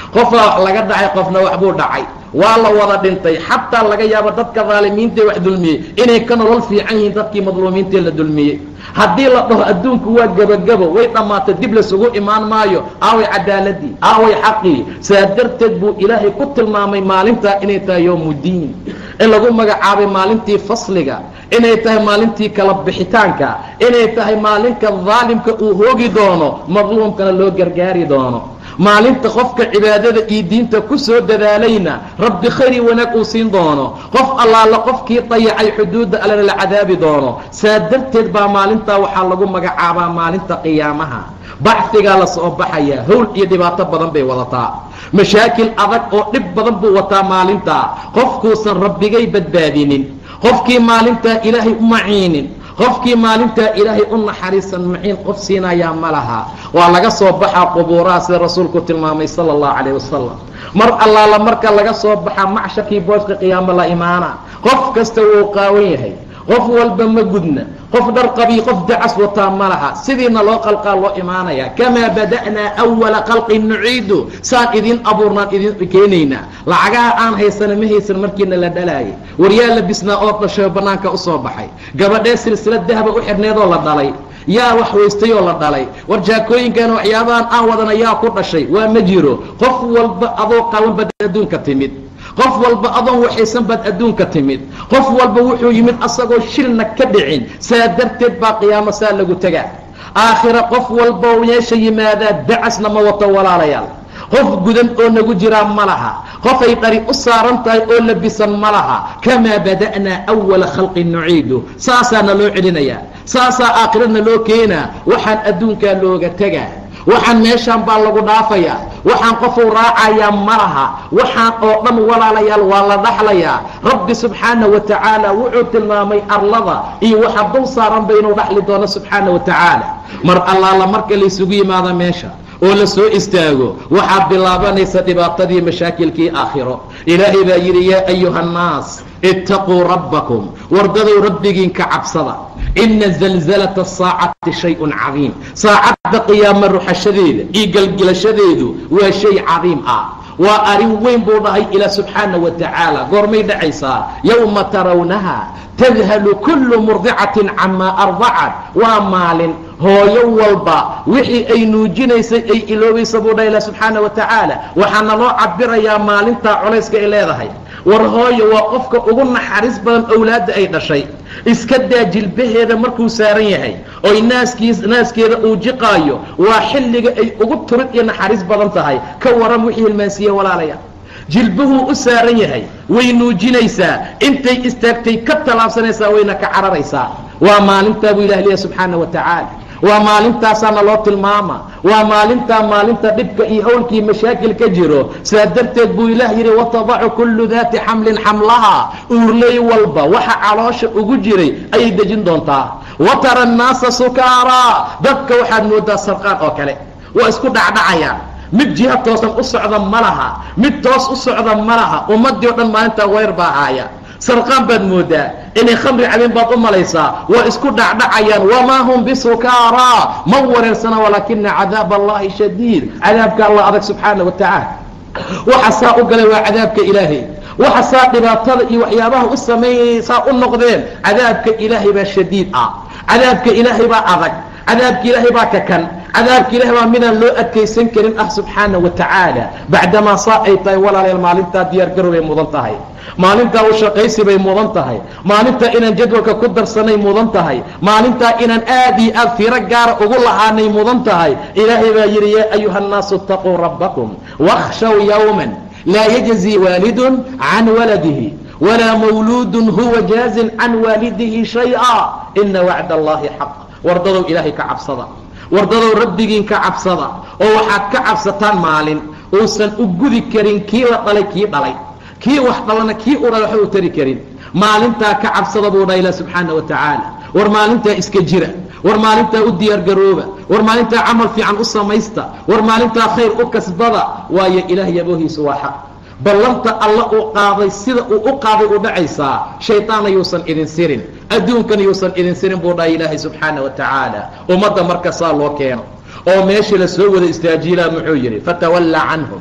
qofaa wax laga dhacay, qofna waxbuu dhacay, waa la wada dhintay. xataa laga yaabo dadka daalimiintae wax dulmiyey inay ka nolol fiican yihiin dadkii madluumiintae la dulmiyey. haddii la dhaho adduunku waa gebagabo, way dhammaatay, dib laysugu imaan maayo, aaway cadaaladii, aaway xaqii. saa darteed buu ilaahay ku tilmaamay maalintaa inay tahay yowmuddiin, in lagu magacaabay maalintii fasliga, inay tahay maalintii kala bixitaanka, inay tahay maalinka daalimka uu hoogi doono, madluumkana loo gargaari doono. maalinta qofka cibaadada iyo diinta ku soo dadaalayna rabbi khayri wanaag uu siin doono, qof allaala qofkii dayacay xuduudda allana la cadaabi doono. saa darteed baa maalintaa waxaa lagu magacaabaa maalinta qiyaamaha. bacfigaa la soo baxaya, howl iyo dhibaato badan bay wadataa, mashaakil adag oo dhib badan buu wataa maalintaa. qofkuusan rabbigay badbaadinin, qofkii maalintaa ilaahay u maciinin, qofkii maalintaa ilaahay u naxariisan maciin qof siinayaa ma laha. waa laga soo baxaa qubuuraha sida rasuulku tilmaamay sala allahu calayh wasalam. mar allaala marka laga soo baxaa macsharkii booska qiyaamo la imaana, qof kasta wuu qaawan yahay, qof walba ma gudna, qof dhar qabii, qof dacas wataa ma laha. sidiina loo qalqaa loo imaanaya. kamaa bada'naa awala khalqin nuciidu, saan idin abuurnaan idin keenaynaa. lacagaha aan haysana ma haysan markiina la dhalaayay, waryaa la bisnaa oo dhashay bannaanka u soo baxay, gabadhee silsilad dahaba u xidhneedoo la dhalay, yaa wax waystayoo la dhalay, war jaakooyinkan waxyaabahan aan wadana yaa ku dhashay, waa ma jiro. qof walba adoo qawan baad adduunka timid, qof walba adoon waxaysan baad adduunka timid, qof walba wuxuu yimid asagoo shilna ka dhicin. saa darteed baa qiyaamo saa lagu tegaa. aakhira qof walba meesha yimaadaa dacasna ma wato walaalayaal, qof gudan oo nagu jiraa ma laha, qofay dhari u saaran tahay oo labisan ma laha. kamaa bada'naa awala khalqin nuciidu, saasaana loo celinayaa, saasaa aakhirana loo keenaa. waxaan adduunkaa looga tegaa, waxaan meeshaan baa lagu dhaafayaa, waxaan qofuu raacayaa ma laha. waxaan oo dhan walaalayaal waa la dhaxlayaa. rabbi subxaana wa tacaala wuxuu tilmaamay arlada iyo waxa dul saaranba inuu dhaxli doono subxaana wa tacaala. mar allaala marka laysugu yimaado meesha oo la soo istaago, waxaad bilaabanaysa dhibaatadii mashaakilkii aakhiro. ilaahay baa yidhi yaa ayuha annaas ittaquu rabbakum, wardadow rabbigiin ka cabsada. ina zalzalata asaacati shay-un cadiim, saacadda qiyaama ruxashadeeda iyo gelgelashadeedu waa shay cadiim ah, waa arrin weyn buu dhahay ilaa subxaana wa tacaala. goormay dhacaysaa? yowma tarawnaha tadhalu kullu murdicatin camaa ardacat, waa maalin hooyo walba wixii ay nuujinaysay ay iloobaysa buu dhahay ilaa subxaana wa tacaala. waxaana loo cabirayaa maalintaa colayska ay leedahay. war hooyo waa qofka ugu naxariis badan owlaadda ay dhashay, iska daa jilbaheeda markuu saaran yahay oy naaskiis naaskeeda uu jiqaayo, waa xilliga ay ugu turid iyo naxariis badan tahay. ka waran wixii hilmaansiiye walaalaya, jilbuhuu u saaran yahay, way nuujinaysaa, intay istaagtay ka tallaabsanaysaa, wayna ka cararaysaa. waa maalintaa buu ilah leeyahay subxaana wa tacaala. waa maalintaasaana loo tilmaama. waa maalintaa maalinta dhibka iyo howlkii mashaakil ka jiro. saa darteed buu ilaah yidhi watadacu kullu daati xamlin xamlaha, uurley walba waxa caloosha ugu jiray ayay dejin doontaa. watara annaasa sukaaraa, dadka waxaad moodaa sarqaan oo kale, waa isku dhacdhacayaan. mid jiha toosan u socda ma laha, mid toos u socda ma laha. ummaddii o dhan maalintaa weyr baa haaya, sarqaan baad moodaa, inay khamri cabeen baad u malaysaa, waa isku dhacdhacayaan. wamaa hum bisukaaraa, ma wareersana, walaakina cadaab allahi shadiid, cadaabka allah adag subxaana wa tacaala. waxa saa u galay waa cadaabka ilaahay, waxa saa dhibaatada iyo waxyaabaha u sameeyay saa u noqdeen, cadaabka ilaahay baa shadiid ah, cadaabka ilaahay baa adag, cadaabka ilaahay baa kakan, cadaabka ilahay baa midaan loo adkaysan karin ah subxaana wa tacaala. bacdamaa saa ay tahay walaalayaal, maalintaa diyaar garowbay mudan tahay, maalintaa u shaqaysi bay mudan tahay, maalintaa inaan jadwalka ku darsanay mudan tahay, maalintaa inaan aad iyo aad fiiro gaara ugu lahaanay mudan tahay. ilaahay baa yidhi yaa ayuha annaasu itaquu rabbakum wakhshaw yowman laa yajzi waalidun can waladihi walaa mawluudun huwa jaazin can waalidihi shay-a ina wacda allahi xaq. wardadow ilaahay ka cabsada, wardadow rabbigiin ka cabsada, oo waxaad ka cabsataan maalin uusan u gudi karin kii la dhalay kii dhalay, kii wax dhalana kii u dhalay waxba u tari karin. maalintaa ka cabsada buu dhaha ilah subxaana wa tacaala. war maalintaa iska jira, war maalintaa u diyaar garooba, war maalintaa camal fiican u samaysta, war maalintaa khayr u kasbada, waayo ilaah yaboohiisu waa xaq. ballanta alla uu qaaday sida uu u qaaday u dhacaysaa. shayطaana yuusan idin sirin, adduunkana yuusan idin sirin buu dhahay ilaahay subxaana wa tacaala. ummadda marka saa loo keeno oo meeshii la soo wada istaajiilaa muxuu yidhi fatawallaa canhum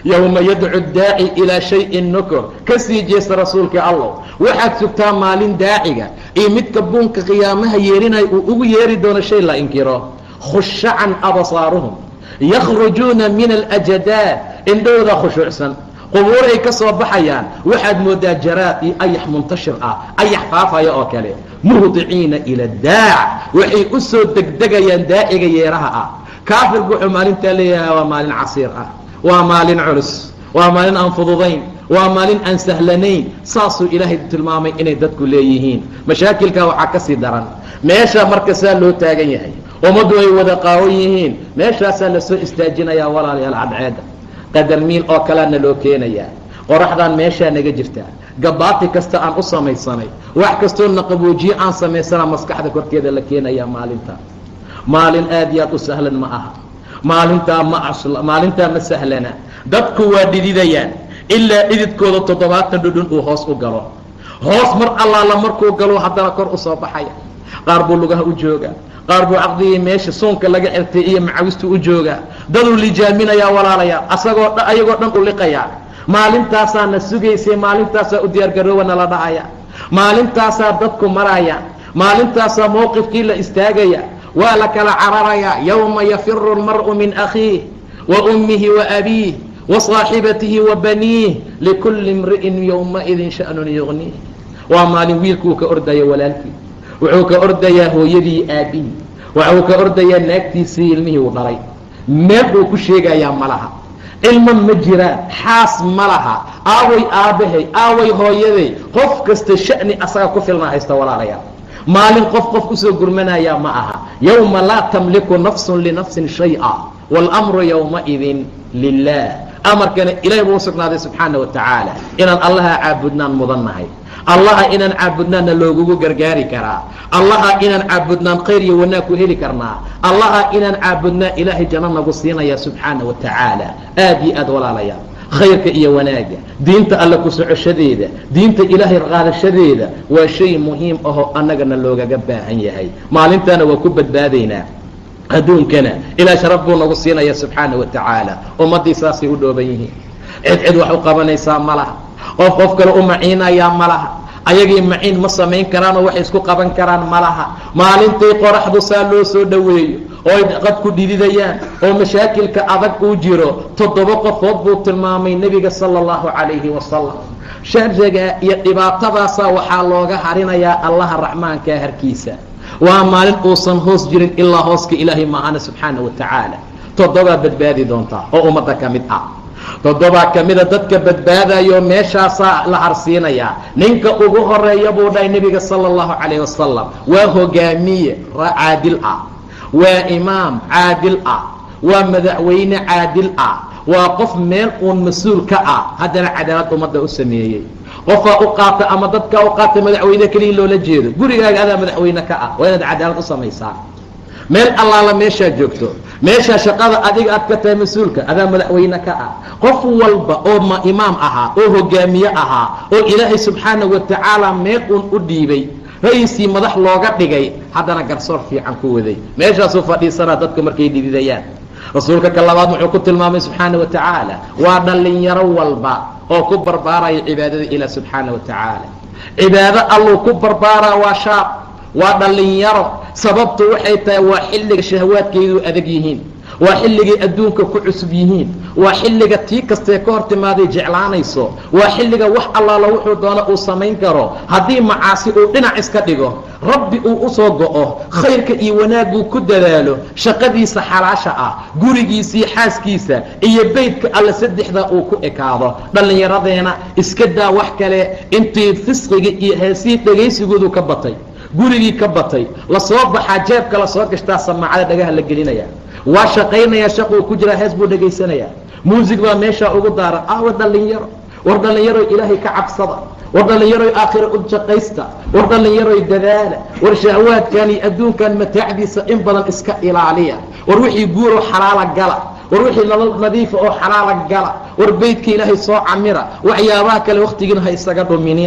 yowma yadcu daaci ilaa shayin nukur ka sii jeesta rasuulkii allah waxaad sugtaa maalin daaciga iyo midka buunka qiyaamaha yeerinaya uu ugu yeeri doono shay la inkiro khushacan absaaruhum yakhrujuuna min alajdaad indhahooda khushuucsan qubuur ay ka soo baxayaan waxaad moodaa jaraad iyo ayax muntashir ah ayax faafaya oo kale muhdiciina ila daac waxay u soo degdegayaan daaciga yeeraha ah kaafirku wuxuu maalintaa leeyahay waa maalin casiir ah waa maalin culus waa maalin aan fududayn waa maalin aan sahlanayn saasuu ilaahay tilmaamay inay dadku leeyihiin mashaakilkaa waxaa ka sii daran meesha marka saa loo taagan yahay ummaddu ay wada qaawan yihiin meeshaasaa la soo istaajinayaa walaalayaal cadceedda qadar miil oo kaleana loo keenayaa qoraxdaan meeshaa naga jirtaa gabaati kasta aan u samaysanay wax kastoo na qaboojiye aan samaysanaa maskaxda korkeeda la keenayaa maalintaa maalin aad iyo aad u sahlan ma aha maalintaa ma maalintaa ma sahlana dadku waa dhididayaan ilaa dhididkooda toddobaatan dhudhun uu hoos u galo hoos mar allaala markuu galo haddana kor u soo baxaya qaar buu lugaha u joogaa qaar buu caqdigii meesha suunka laga xirtay iyo macawistu u joogaa daduu lijaaminayaa walaalayaal asagoo dha ayagoo dhan u liqayaa maalintaasaa na sugaysay maalintaasaa u diyaargarooba nala dhahaya maalintaasaa dadku maraya maalintaasaa mowqifkii la istaagaya waa la kala cararayaa yowma yafiru lmar'u min akhiih wa ummihi wa abiih wa saaxibatihi wa baniih likulli imri'in yowmaidin sha'nun yugniih waa maalin wiilkuu ka ordaya walaalkii wuxuu ka ordayaa hooyadii aabihii wuxuu ka ordayaa naagtiisii ilmihii uu dhalay meel uu ku sheegayaa ma laha ilmo ma jiraan xaas ma laha aaway aabbahay aaway hooyaday qof kasta sha'ni asaga ku filna haysta walaalayaal maalin qof qof usoo gurmanayaa ma aha yowma laa tamliku nafsun linafsin shay-a wاlmru yowmaidin lilah amarkana ilahay buu usugnaaday subxaana wa tacaala inaan allaha caabudnaan mudannahay allaha inaan caabudnaanna loogugu gargaari karaa allaha inaan caabudnaan khayr iyo wanaag ku heli karnaa allaha inaan caabudnaa ilaahay janno nagu siinaya subxaana wa tacaala aad iyo aad walaalayaal khayrka iyo wanaaga diinta alle ku socoshadeeda diinta ilaahay qaadashadeeda waa shay muhiim ahoo annagana loogaga baahan yahay maalintaana waa ku badbaadaynaa adduunkana ilaa sharaf buu nagu siinaya subxaana wa tacaala ummaddii saasay u dhooban yihiin cid cid wax u qabanaysaa ma laha qof qof kale u maciinayaa ma laha ayagii maciin ma samayn karaanoo waxay isku qaban karaan ma laha maalintay qoraxdu saa loo soo dhoweeyo oo ay qadku dhididayaan oo mashaakilka adag uu jiro toddoba qofood buu tilmaamay nebiga sala allahu calayhi wasalam sharriga iyo dhibaatadaasaa waxaa looga harinayaa allaha raxmaankaa harkiisa waa maalin uusan hoos jirin ilaa hooska ilaahay maahana subxaana wa tacaala toddobaa badbaadi doontaa oo ummadda ka mid ah toddobaa ka mida dadka badbaadayo meeshaasaa la harsiinayaa ninka ugu horeeya buu dhahay nebiga sala allahu calayh wasalam waa hogaamiye caadil ah waa imaam caadil ah waa madaxweyne caadil ah waa qof meel uun mas-uul ka ah haddana cadaalad ummadda u sameeyey qofaa u qaata ama dadkaa u qaata madaxweyne keliya loola jeedo gurigaaga adaa madaxweyne ka ah waa inaad cadaalad u samaysaa meel allaala meeshaa joogto meeshaa shaqada adiga aad ka tahay mas-uulka adaa madaxweyne ka ah qof walba oo ma imaam ahaa oo hogaamiye ahaa oo ilaahay subxaana wa tacaala meel uun u dhiibay ra-iisii madax looga dhigay haddana garsoor fiican ku waday meeshaasuu fadhiisanaa dadku markay dhididayaan rasuulka ka labaad wuxuu ku tilmaamay subxaana wa tacaala waa dhallinyaro walba oo ku barbaaraya cibaadada ilaah subxaana wa tacaala cibaado alluu ku barbaaraa waa shaab waa dhallinyaro sababtu waxay tahay waa xilliga shahwaadkeedu adag yihiin waa xilligay adduunka ku cusub yihiin waa xilliga tii kastee ka hor timaaday jeclaanayso waa xilliga wax allaala wuxuu doona uu samayn karo haddii macaasi uu dhinac iska dhigo rabbi uu u soo go'o khayrka iyo wanaaguu ku dadaalo shaqadiisa xalaasha ah gurigiisii xaaskiisa iyo beydka alle saddexdaa uu ku ekaado dhallinyaradeena iska daa wax kale intii fisqiga iyo heesii dhegaysigoodu ka batay gurigii ka batay lasoo baxaa jeebka lasoo gashtaa samaacada dhagaha la gelinaya waa shaqaynayaa shaquu ku jiraa hees buu dhegaysanayaa muusig baa meeshaa ugu daaran ah war dhallinyaro war dhallinyaroy ilaahay ka cabsada war dhallinyaroy aakhira u shaqaysta war dhallinyaroy dadaala war shahwaadkan iyo adduunkan mataacdiisa in badan iska ilaaliya war wixii guuroo xalaala gala war wixii nolol nadiifa oo xalaala gala war beydka ilaahay soo camira waxyaabaha kale wakhtigiina ha isaga dhuminina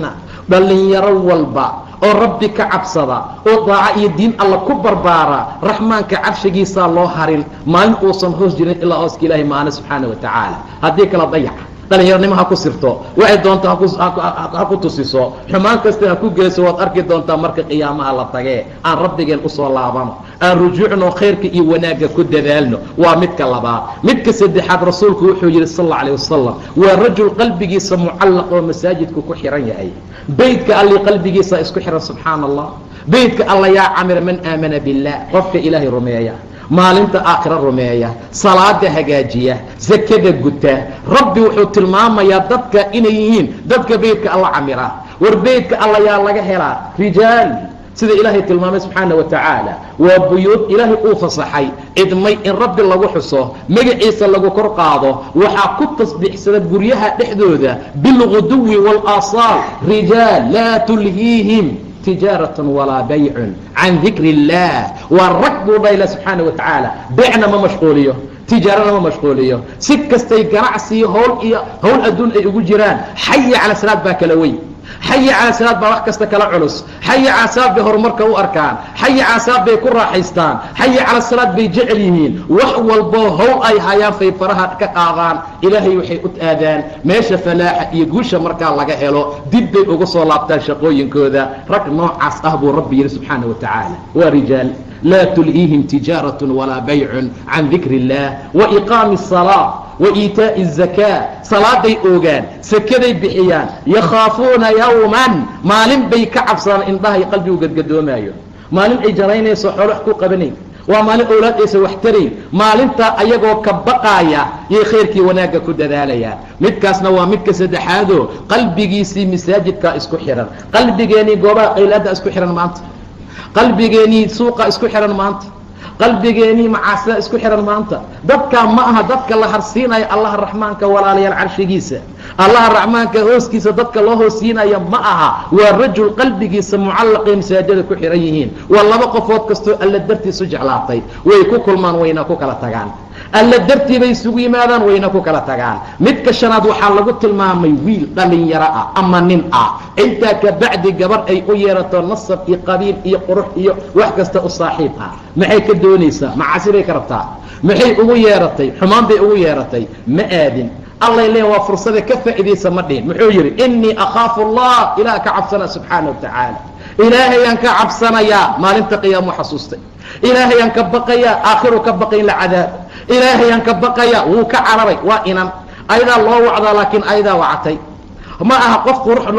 dhalinyaro walba oo rabbi ka cabsada oo daaca iyo diin alla ku barbaara raxmaanka carshigiisaa loo harin maalin uusan hoos jirin ilaa hooska ilaahay maana subxaana wa tacaala haddii kala dayaca dhalinyaronimo ha ku sirto waxay doonto ha ku tusiso xumaan kasta ha ku geyso waad arki doontaa marka qiyaamaha la tagee aan rabbigeen usoo laabano aan rujuucno khayrka iyo wanaagga ku dadaalno waa midka labaad midka saddexaad rasuulku wuxuu yidhi sal alla alayh wasalam waa rajul qalbigiisa mucallaq oo masaajidku ku xihan yahay beydka alli qalbigiisa isku xihan subxaana allah beydka alla yaa camira man aamana billah qofka ilaahay rumeeya maalinta aakhira rumeeya salaada hagaajiya sakada guta rabbi wuxuu tilmaamayaa dadka inay yihiin dadka beydka alla camira war beydka alla yaa laga helaa rijaal sida ilaahay tilmaamay subxaana wa tacaala waa buyuud ilaahay uu fasaxay cidmay in rabbi lagu xuso magaciisa lagu kor qaado waxaa ku tasbiixsada guryaha dhexdooda bilguduwi wاlaasaal rijaal laa tulhiihim tijaaratan walaa baycun can dikri اllah waa rag buu dha ilah subxaana wa tacaala beecna ma mashquuliyo tijaarana ma mashquuliyo si kastay ganacsiyo hawl iyo hawl adduun ay ugu jiraan xaya cala salaad baa kala weyn xaya cala salaad baa wax kasta kala culus xaya cala salaad bay horumarka u arkaan xaya cala salaad bay ku raaxaystaan xaya cala salaad bay jecel yihiin wax walboo hawl ay hayaan fay faraha ka qaadaan ilaahay waxay u aadaan meesha falaaxa iyo guusha markaa laga helo dib bay uga soo laabtaan shaqooyinkooda rag noocaas ah buu rabbi yidhi subxaana wa tacaala waa rijaal laa tulhiihim tijaaraة walaa baycun can dikri اllah waiqaami الsalaa waitaaءi الzakaa salaaday oogaan sakaday bixiyaan yakhaafuuna yawman maalin bay ka cabsadaan indhahay qalbigu gadgadoomaayo maalin ay jaraynayso xoolo wax ku qabanayn waa maalin owlaad aysan wax tarayn maalintaa ayagoo ka baqaaya yay khayrkii wanaagga ku dadaalayaan midkaasna waa midka saddexaadoo qalbigiisii masaajidkaa isku xihan qalbigeenii goobaha qaylaada isku xihan maanta qalbigeenii suuqa isku xihan maanta qalbigeenii macaasida isku xihan maanta dadkaa ma aha dadka la harsiinaya allaha raxmaanka walaalayaal carshigiisa allaha raxmaanka hooskiisa dadka loo hoosiinaya ma aha waa rajul qalbigiisa mucallaqay masaajida ku xihan yihiin waa laba qofood kastoo alla dartiisu jeclaatay way ku kulmaan wayna ku kala tagaan alla dartii bay isugu yimaadaan wayna ku kala tagaan midka shanaad waxaa lagu tilmaamay wiil dhalinyaro ah ama nin ah intaa ka bacdi gabar ay u yeerato nasab iyo qabiil iyo qurux iyo wax kasta u saaxiib ah maxay ka doonaysaa macaasi bay ka rabtaa maxay ugu yeeratay xumaan bay ugu yeeratay ma aadin allay leen waa fursada ka faa'iidaysa ma dhihin muxuu yidhi innii akhaafu allah ilaah ka cabsana subxaana wa tacaala ilaahayaan ka cabsanayaa maalinta qiyaamu xasuustay ilaahayaan ka baqayaa aakhiru ka baqayn la cadaab ilaahayaan ka baqaya wuu ka cararay waa inan ayadaa loo wacdaa laakiin ayadaa wacatay ma aha qof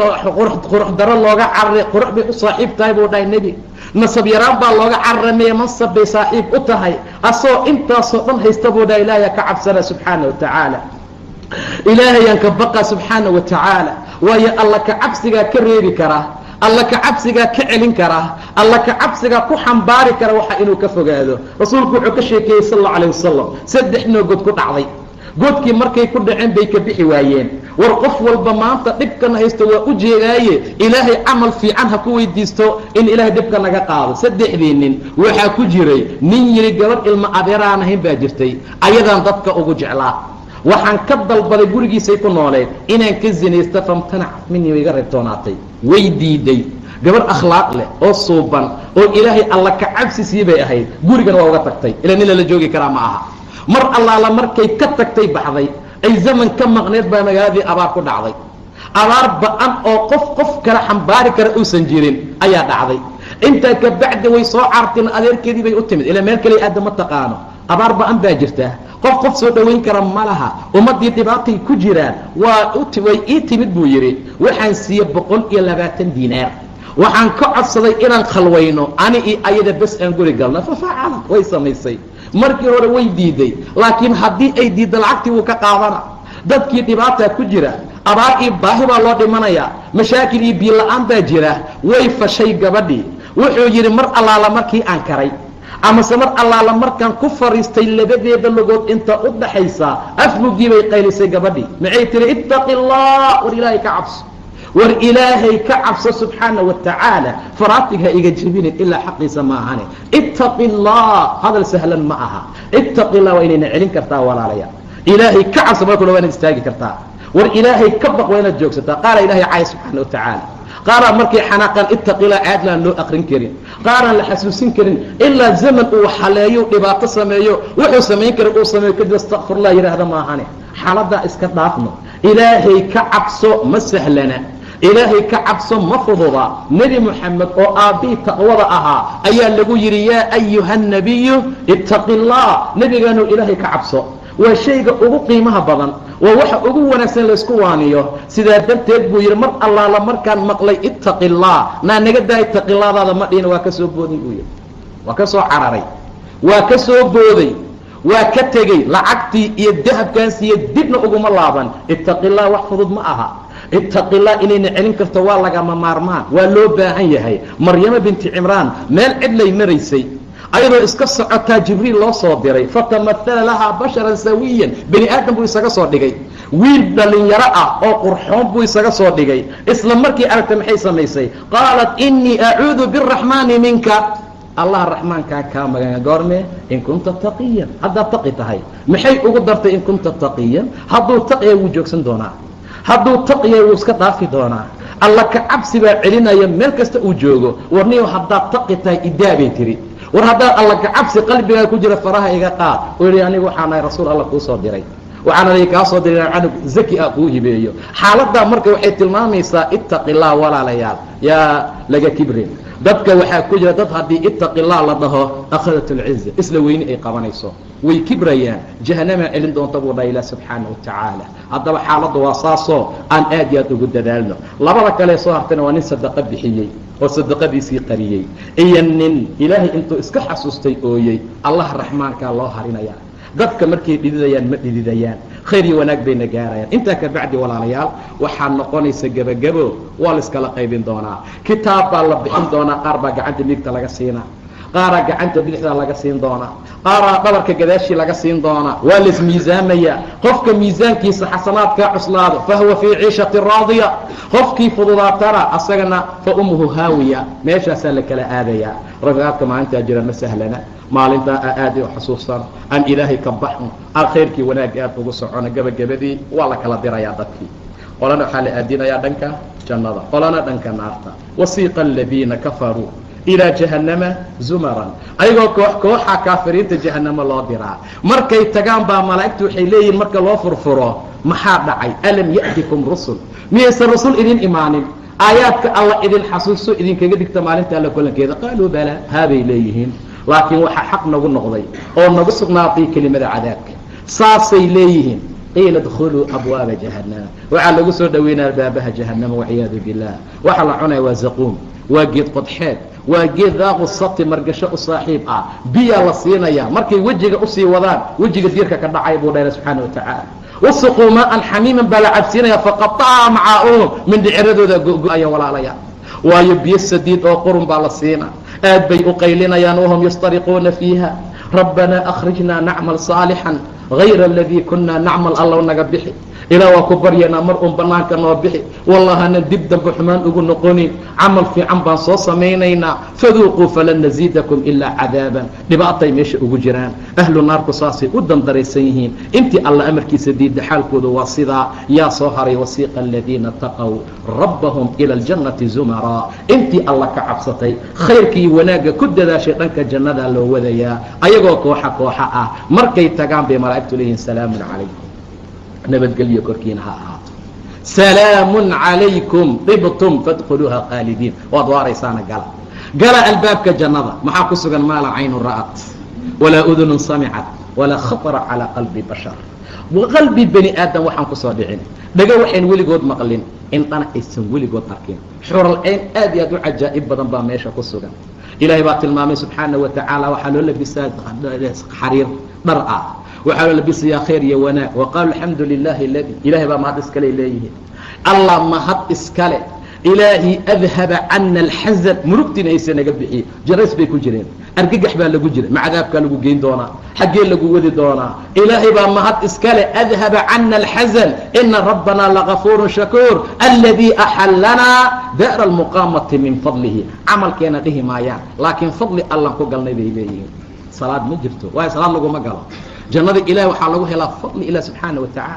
qurux daro looga cararay qurux bay u saaxiib tahay buu dhahay nebi nasab yaraan baa looga cararameeye mansab bay saaxiib u tahay asoo intaasoo dhan haysta buu dhahay ilaahaya ka cabsana subxaana wa tacaala ilaahayaan ka baqa subxaana wa tacaala waayo alla ka cabsigaa ka reebi karaa alla ka cabsigaa ka celin karaa alla ka cabsigaa ku xambaari kara waxa inuu ka fogaado rasuulku wuxuu ka sheekeeyey sal allau alayh wasalam saddex noo god ku dhacday godkii markay ku dhaceen bay ka bixi waayeen war qof walba maanta dhibkan haysto waa u jeedaaye ilaahay camal fiican ha ku weydiisto in ilaahay dhibka naga qaado saddexdii nin waxaa ku jiray nin yidhi gabadh ilmo adeeraan ahayn baa jirtay ayadaan dadka ugu jeclaa waxaan ka dalbaday gurigiisay ku nooleed inaan ka zinaysto famtanac minii iga reebtoonaatay way diiday gabar akhlaaq leh oo suuban oo ilaahay alla ka cabsisii bay ahayd gurigana waa uga tagtay ila nin lala joogi karaa ma aha mar allaala markay ka tagtay baxday ay zaman ka maqneed baa magaaladii abaar ku dhacday abaar ba-an oo qof qof kala xambaari kara uusan jirin ayaa dhacday intaa ka bacdi way soo carteen adeerkeedii bay u timid ilaa meel kale aadda ma taqaano abaar ba-an baa jirta qof qof soo dhowayn kara ma laha ummaddii dhibaatay ku jiraan waa way ii timid buu yidhi waxaan siiye boqol iyo labaatan diinaar waxaan ka codsaday inaan khalwayno ani iyo ayada bes aan guri galno fafacala way samaysay markii hore way diiday laakiin haddii ay diidda lacagtii wuu ka qaadana dadkii dhibaataa ku jira abaar iyo baahi baa loo dhimanayaa mashaakil iyo biyo la-aan baa jira way fashay gabadhii wuxuu yidhi mar allaala markii aan karay amase mar allaala markaan ku fariistay labadeeda logood inta u dhaxaysa afmugii bay qaylisay gabadhii maxay tihi ittaqi allah war ilaahay ka cabso war ilaahay ka cabso subxaana wa tacaala faraatiga ha iga jebinin ilaa xaqiisa ma ahane ittaqi allah hadal sahlan ma aha ittaqi allah waa inayna celin kartaa walaalaya ilaahay ka cabso marka waa inaad istaagi kartaa war ilaahay ka baq waa inaad joogsataa qaala ilaahay caaya subxaana wa tacaala qaaraa markay xanaaqaan ittaqilaa caadlaan loo aqrin karin, qaaraan la xasuusin karin ilaa zaman uu xaleeyo dhibaato sameeyo wuxuu samayn kara uu sameeyo kadib astaqfirullah yidhaahda maahane. xaaladaa iska dhaafno. ilaahay ka cabso ma sahlana, ilaahay ka cabso ma fududa. nebi moxamed oo aabbii taqwada ahaa ayaa lagu yidhi yaa ayuha nabiyu ittaqi llah, nebigaanu ilaahay ka cabso. waa shayga ugu qiimaha badan, waa waxa ugu wanaagsan laysku waaniyo. sidaa darteed buu yidhi mar allaala markaan maqlay ittaqi llah, naa naga daa ittaqi lladaada ma dhihina waa ka soo boodin buu yidhi, waa ka soo cararay, waa ka soo booday, waa ka tegey lacagtii iyo dahabkaasiiyo dibna uguma laaban. ittaqi llah wax fudud ma aha. ittaqi llah inayna celin karto waa lagama maarmaan, waa loo baahan yahay. maryamo binti cimraan meel cidlay maraysay ayadoo iska socotaa jibriil loo soo diray, fatamahala lahaa basharan sawiyan, bani aadam buu isaga soo dhigay, wiil dhalinyaro ah oo qurxoon buu isaga soo dhigay. isla markii aragtay maxay samaysay? qaalat inii acuudu biraxmaani minka, allah raxmaankaa kaa magana goorme? in kunta taqiyan, haddaad taqi tahay. maxay ugu dartay in kunta taqiyan? hadduu taqiya wuu joogsan doonaa, hadduu taqiya wuu iska dhaafi doonaa. alla ka cabsi baa celinaya meel kasta uu joogo. warniyo haddaad taqi tahay idaabay tiri, war haddaad alla ka cabsi qalbigaa ku jira faraha iga qaad. oo yidhi anigu waxaan ahay rasuul alla kuu soo diray, waxaana lay kaa soo diray inaan canug zaki ah kuu hibeeyo. xaaladdaa marka waxay tilmaamaysaa ittaqi llah walaalayaal, yaa laga kibrin. dadka waxaa ku jira dad haddii ittaqi llah la dhaho akhadat alciza, isla weyni ay qabanayso, way kibrayaan, jahanamaa celin doonta buu dhaha ilah subxaana wa tacaala. haddaba xaaladdu waa saasoo aan aad iyo aad ugu dadaalno. labada kale soo hartayna waa nin sadaqo bixiyey oo sadaqadiisii qariyey, iyo nin ilaahay intuu iska xasuustay ooyey. allah raxmaankaa loo harinayaa. dadka markay dhididayaan ma dhididayaan, khayr iyo wanaag bayna gaarayaan. intaa ka bacdi walaalayaal waxaa noqonaysa gebagabo, waa la iskala qaybin doonaa. kitaab baa la bixin doonaa, qaar baa gacanta miigta laga siinaa, qaaraa gacanta bidixdaa laga siin doonaa, qaaraa dhabarka gadaashii laga siin doonaa. waa la ismiisaamayaa. qofka miisaankiisa xasanaadkaa cuslaado fahuwa fii ciishati raadiya, qofkii fududaatana asagana fa umuhu haawiya, meeshaasaa la kala aadayaa. ragaadka maalintaa jira ma sahlana, maalintaa aad u xasuusan, aan ilaahay ka baxno, aan khayrkii wanaag aad ugu socono. gebagabadii waa la kala dirayaa dadkii, qolana waxaa la aadinayaa dhanka jannada, qolana dhanka naarta. wasiiqa aladiina kafaruu ilaa jahannama zumaran, ayagoo koox kooxa kaafiriinta jahannamo loo diraa. markay tagaan baa malaa'igtu waxay leeyihin marka loo furfuro, maxaa dhacay? alam ya'tikum rusul, miyaysan rasul idin imaanin? aayaadka alla idin xasuuso idinkaga dhigta maalinta alla kulankeeda. qaaluu balaa, haabay leeyihiin. laakiin waxaa xaq nagu noqday oo nagu sugnaatay kelimada cadaabka. saasay leeyihiin. qiila dkhuluu abwaaba jahannama, waxaa lagu soo dhaweynaya albaabaha jahannama walciyaadu billah. waxa la cunaya waa zaquum, waa geed qodxeed, waa geed daaqu sati, margasho u saaxiib ah. biyaa la siinaya, markay wejiga usii wadaan wejiga diirka ka dhacay buu dhahay subxaana wa tacaala. wasuquu maaan xamiiman baa la cabsiinaya, faqaطaca macaa'uhum, mindhiciradooda go-go-aya walaalayaa. waayo biyo sadiid oo qurun baa la siina, aad bay u qaylinayaan. wahum yastariquuna fiiha rabbanaa akhrijnaa nacmal saalixan hayra aladii kunaa nacmal, allow naga bixi. ilaa waa ku baryanaa mar uun bannaanka noo bixi, wallahana dib dambe xumaan ugu noqonin, camal fiican baan soo samaynaynaa. faduuquu falan naziidakum ilaa cadaaban, dhibaatay meesha ugu jiraan. ahlu naarku saasay u dandaraysan yihiin. intii alla amarkiisa diidda xaalkooda waa sidaa. yaa soo haray wasiiqa aladiina taqow rabbahum ila aljannati zumaraa, intii alla ka cabsatay khayrkii wanaagga ku dadaashay dhanka jannadaa loo wadayaa, ayagoo kooxa kooxa ah. markay tagaan bay malaa'igtu leeyihiin salaamun calaykum, nabadgelyo korkiina ha ahaato. salaamun calaykum ibtum fadkhuluuha qaalidiin, waad waaraysaana gala. gala albaabka jannada. maxaa ku sugan? maa la caynun ra'at walaa udunun samicat walaa khatara calaa qalbi bashar, qalbi bani aadam waxaan ku soo dhicin, dhaga waxayn weligood maqlin, indhana aysan weligood arkin. xuralcayn aad iyo aad u cajaa'ib badan baa meesha ku sugan. ilaahay baa tilmaamay subxaana wa tacaala, waxaa loo labisaa xariir dhar ah, waxaa loo labisayaa khayr iyo wanaag. waqaalu alxamdu lilaahi aladi, ilaahay baa mahad iskale leeyihiin. allah mahad iskale, ilaahi adhaba cana alxasan, murugtiina aysa naga bixiye. jarays bay ku jireen, argagax baa lagu jira, macadaabkaa lagu geyn doonaa, xaggee lagu wadi doonaa. ilaahay baa mahad iskale, adhaba cana alxasan, ina rabbanaa lagafuurun shakuur aladii axallanaa daara almuqaamati min fadlihi. camalkeena dhihi maayaan, laakiin fadli allan ku galnay bay leeyihiin. salaad ma jirto, waayo salaad laguma galo jannada. ilaah waxaa lagu helaa fadli ilah subxaana wa tacaala.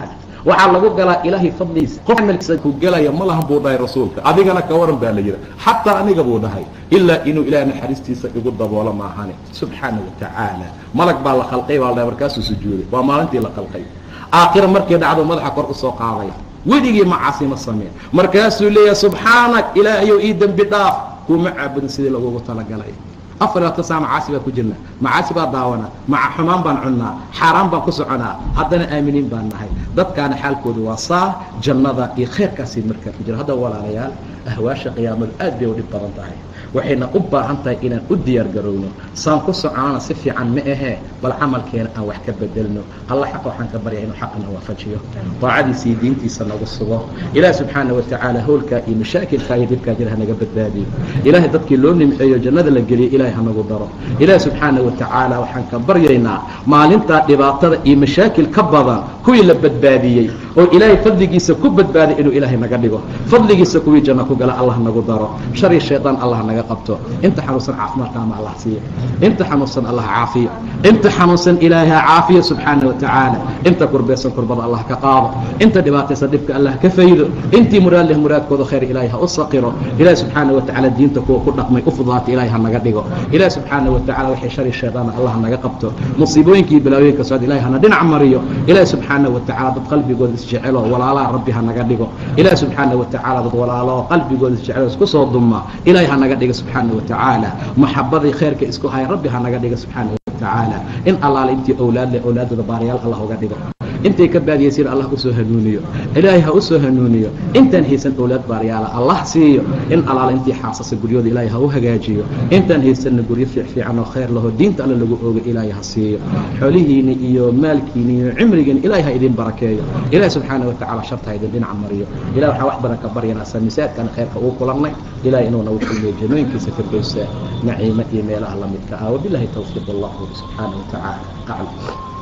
waxaa lagu galaa ilaahay fadligiisa qof camalkiisa ku galaya ma lahan buu dhahay rasuulka adigana ka waran baa la yidhi xataa aniga buu dhahay ilaa inuu ilaahay naxariistiisa igu daboolo maahane subxaana wa tacaala malag baa la khalqay baa la dhahay markaasuu sujuuday waa maalintii la khalqay aakhira markii dhacdo madaxa kor u soo qaaday weligii macaasi ma sameen markaasuu leeyahay subxaanak ilaahayow ii dembi dhaaf kuma caabudin sidii lagugu talagalay afar iyo labaatan saac macaasi baa ku jirna macaasi baa daawana maca xumaan baan cunnaa xaaraan baan ku soconaa haddana aaminiin baan nahay dadkaana xaalkoodu waa saa jannada iyo khayrkaasii markaa ku jira hadda walaalayaal ahwaasha qiyaamadu aad bay u dhib badan tahay waxayna u baahan tahay inaan u diyaar garowno saan ku soconana si fiican ma ahee bal camalkeena aan wax ka bedelno alla xaq waxaan ka baryaa inuu xaqana waafajiyo daacadiisa iyo diintiisa nagu sugo ilaah subxaana wa tacaala howlkaa iyo mashaakilkaa iyo dhibkaa jira hanaga badbaadiyo ilaahay dadkii loo nimceeyo jannada la geliyo ilaahay hanagu daro ilaah subxaana wa tacaala waxaan ka baryaynaa maalintaa dhibaatada iyo mashaakil ka badan kuwii la badbaadiyey oo ilaahay fadligiisa ku badbaaday inuu ilaahay naga dhigo fadligiisa kuwii janno ku gala allah nagu daro shari shaydaan allah naga qabto inta xanuunsan caafimaadka ama allah siiyo inta xanuunsan allah caafiyo inta xanuunsan ilaahay caafiyo subxaana wa tacaala inta kurbeysan kurbada allah ka qaado inta dhibaataysan dhibka allah ka faydo intii muraad leh muraadkooda khayr ilaahay ha u saqiro ilaahay subxaana wa tacaala diinta kuwa ku dhaqmay u fudaata ilaahay ha naga dhigo ilaahay subxaana wa tacaala wixii shari shaydaan allah naga qabto musiibooyinkii bilaawooyinka socda ilaahay hana dhinac mariyo ilaahay subxaana wa tacaala dad qalbigooda isjecelo walaalaha rabbi ha naga dhigo ilaahay subxaana wa tacaala dad walaalo qalbigooda isjecelo isku soo dumma ilaahay ha naga dhigo subxaana wa tacaala maxabadii khayrka isku haya rabbi ha naga dhigo subxaana wa tacaala in allaale intii owlaad leh owlaadooda baariyaal allah uga dhigo intay ka baadiyaysiin allah u soo hanuuniyo ilaahay ha u soo hanuuniyo intaan haysan owlaad baariyaala allah siiyo in allaale intii xaasasa guryooda ilaahay ha u hagaajiyo intaan haysanna guryo fiicfiican oo khayr laho diinta alle lagu ooga ilaahay ha siiyo xoolihiina iyo maalkiina iyo cimrigiina ilaahay ha idin barakeeyo ilaahay subxaana wa tacaala sharta ha idin dhinac mariyo ilahay waxaan wax badan ka baryanaa samisaadkan khayrka ugu kulannay ilahay inuu nagu kulmiyo jannooyinkiisa firdowsa naciimo iyo meelaha la midka ah wabillahi tawfiiq allah subxaana wa tacaala aclam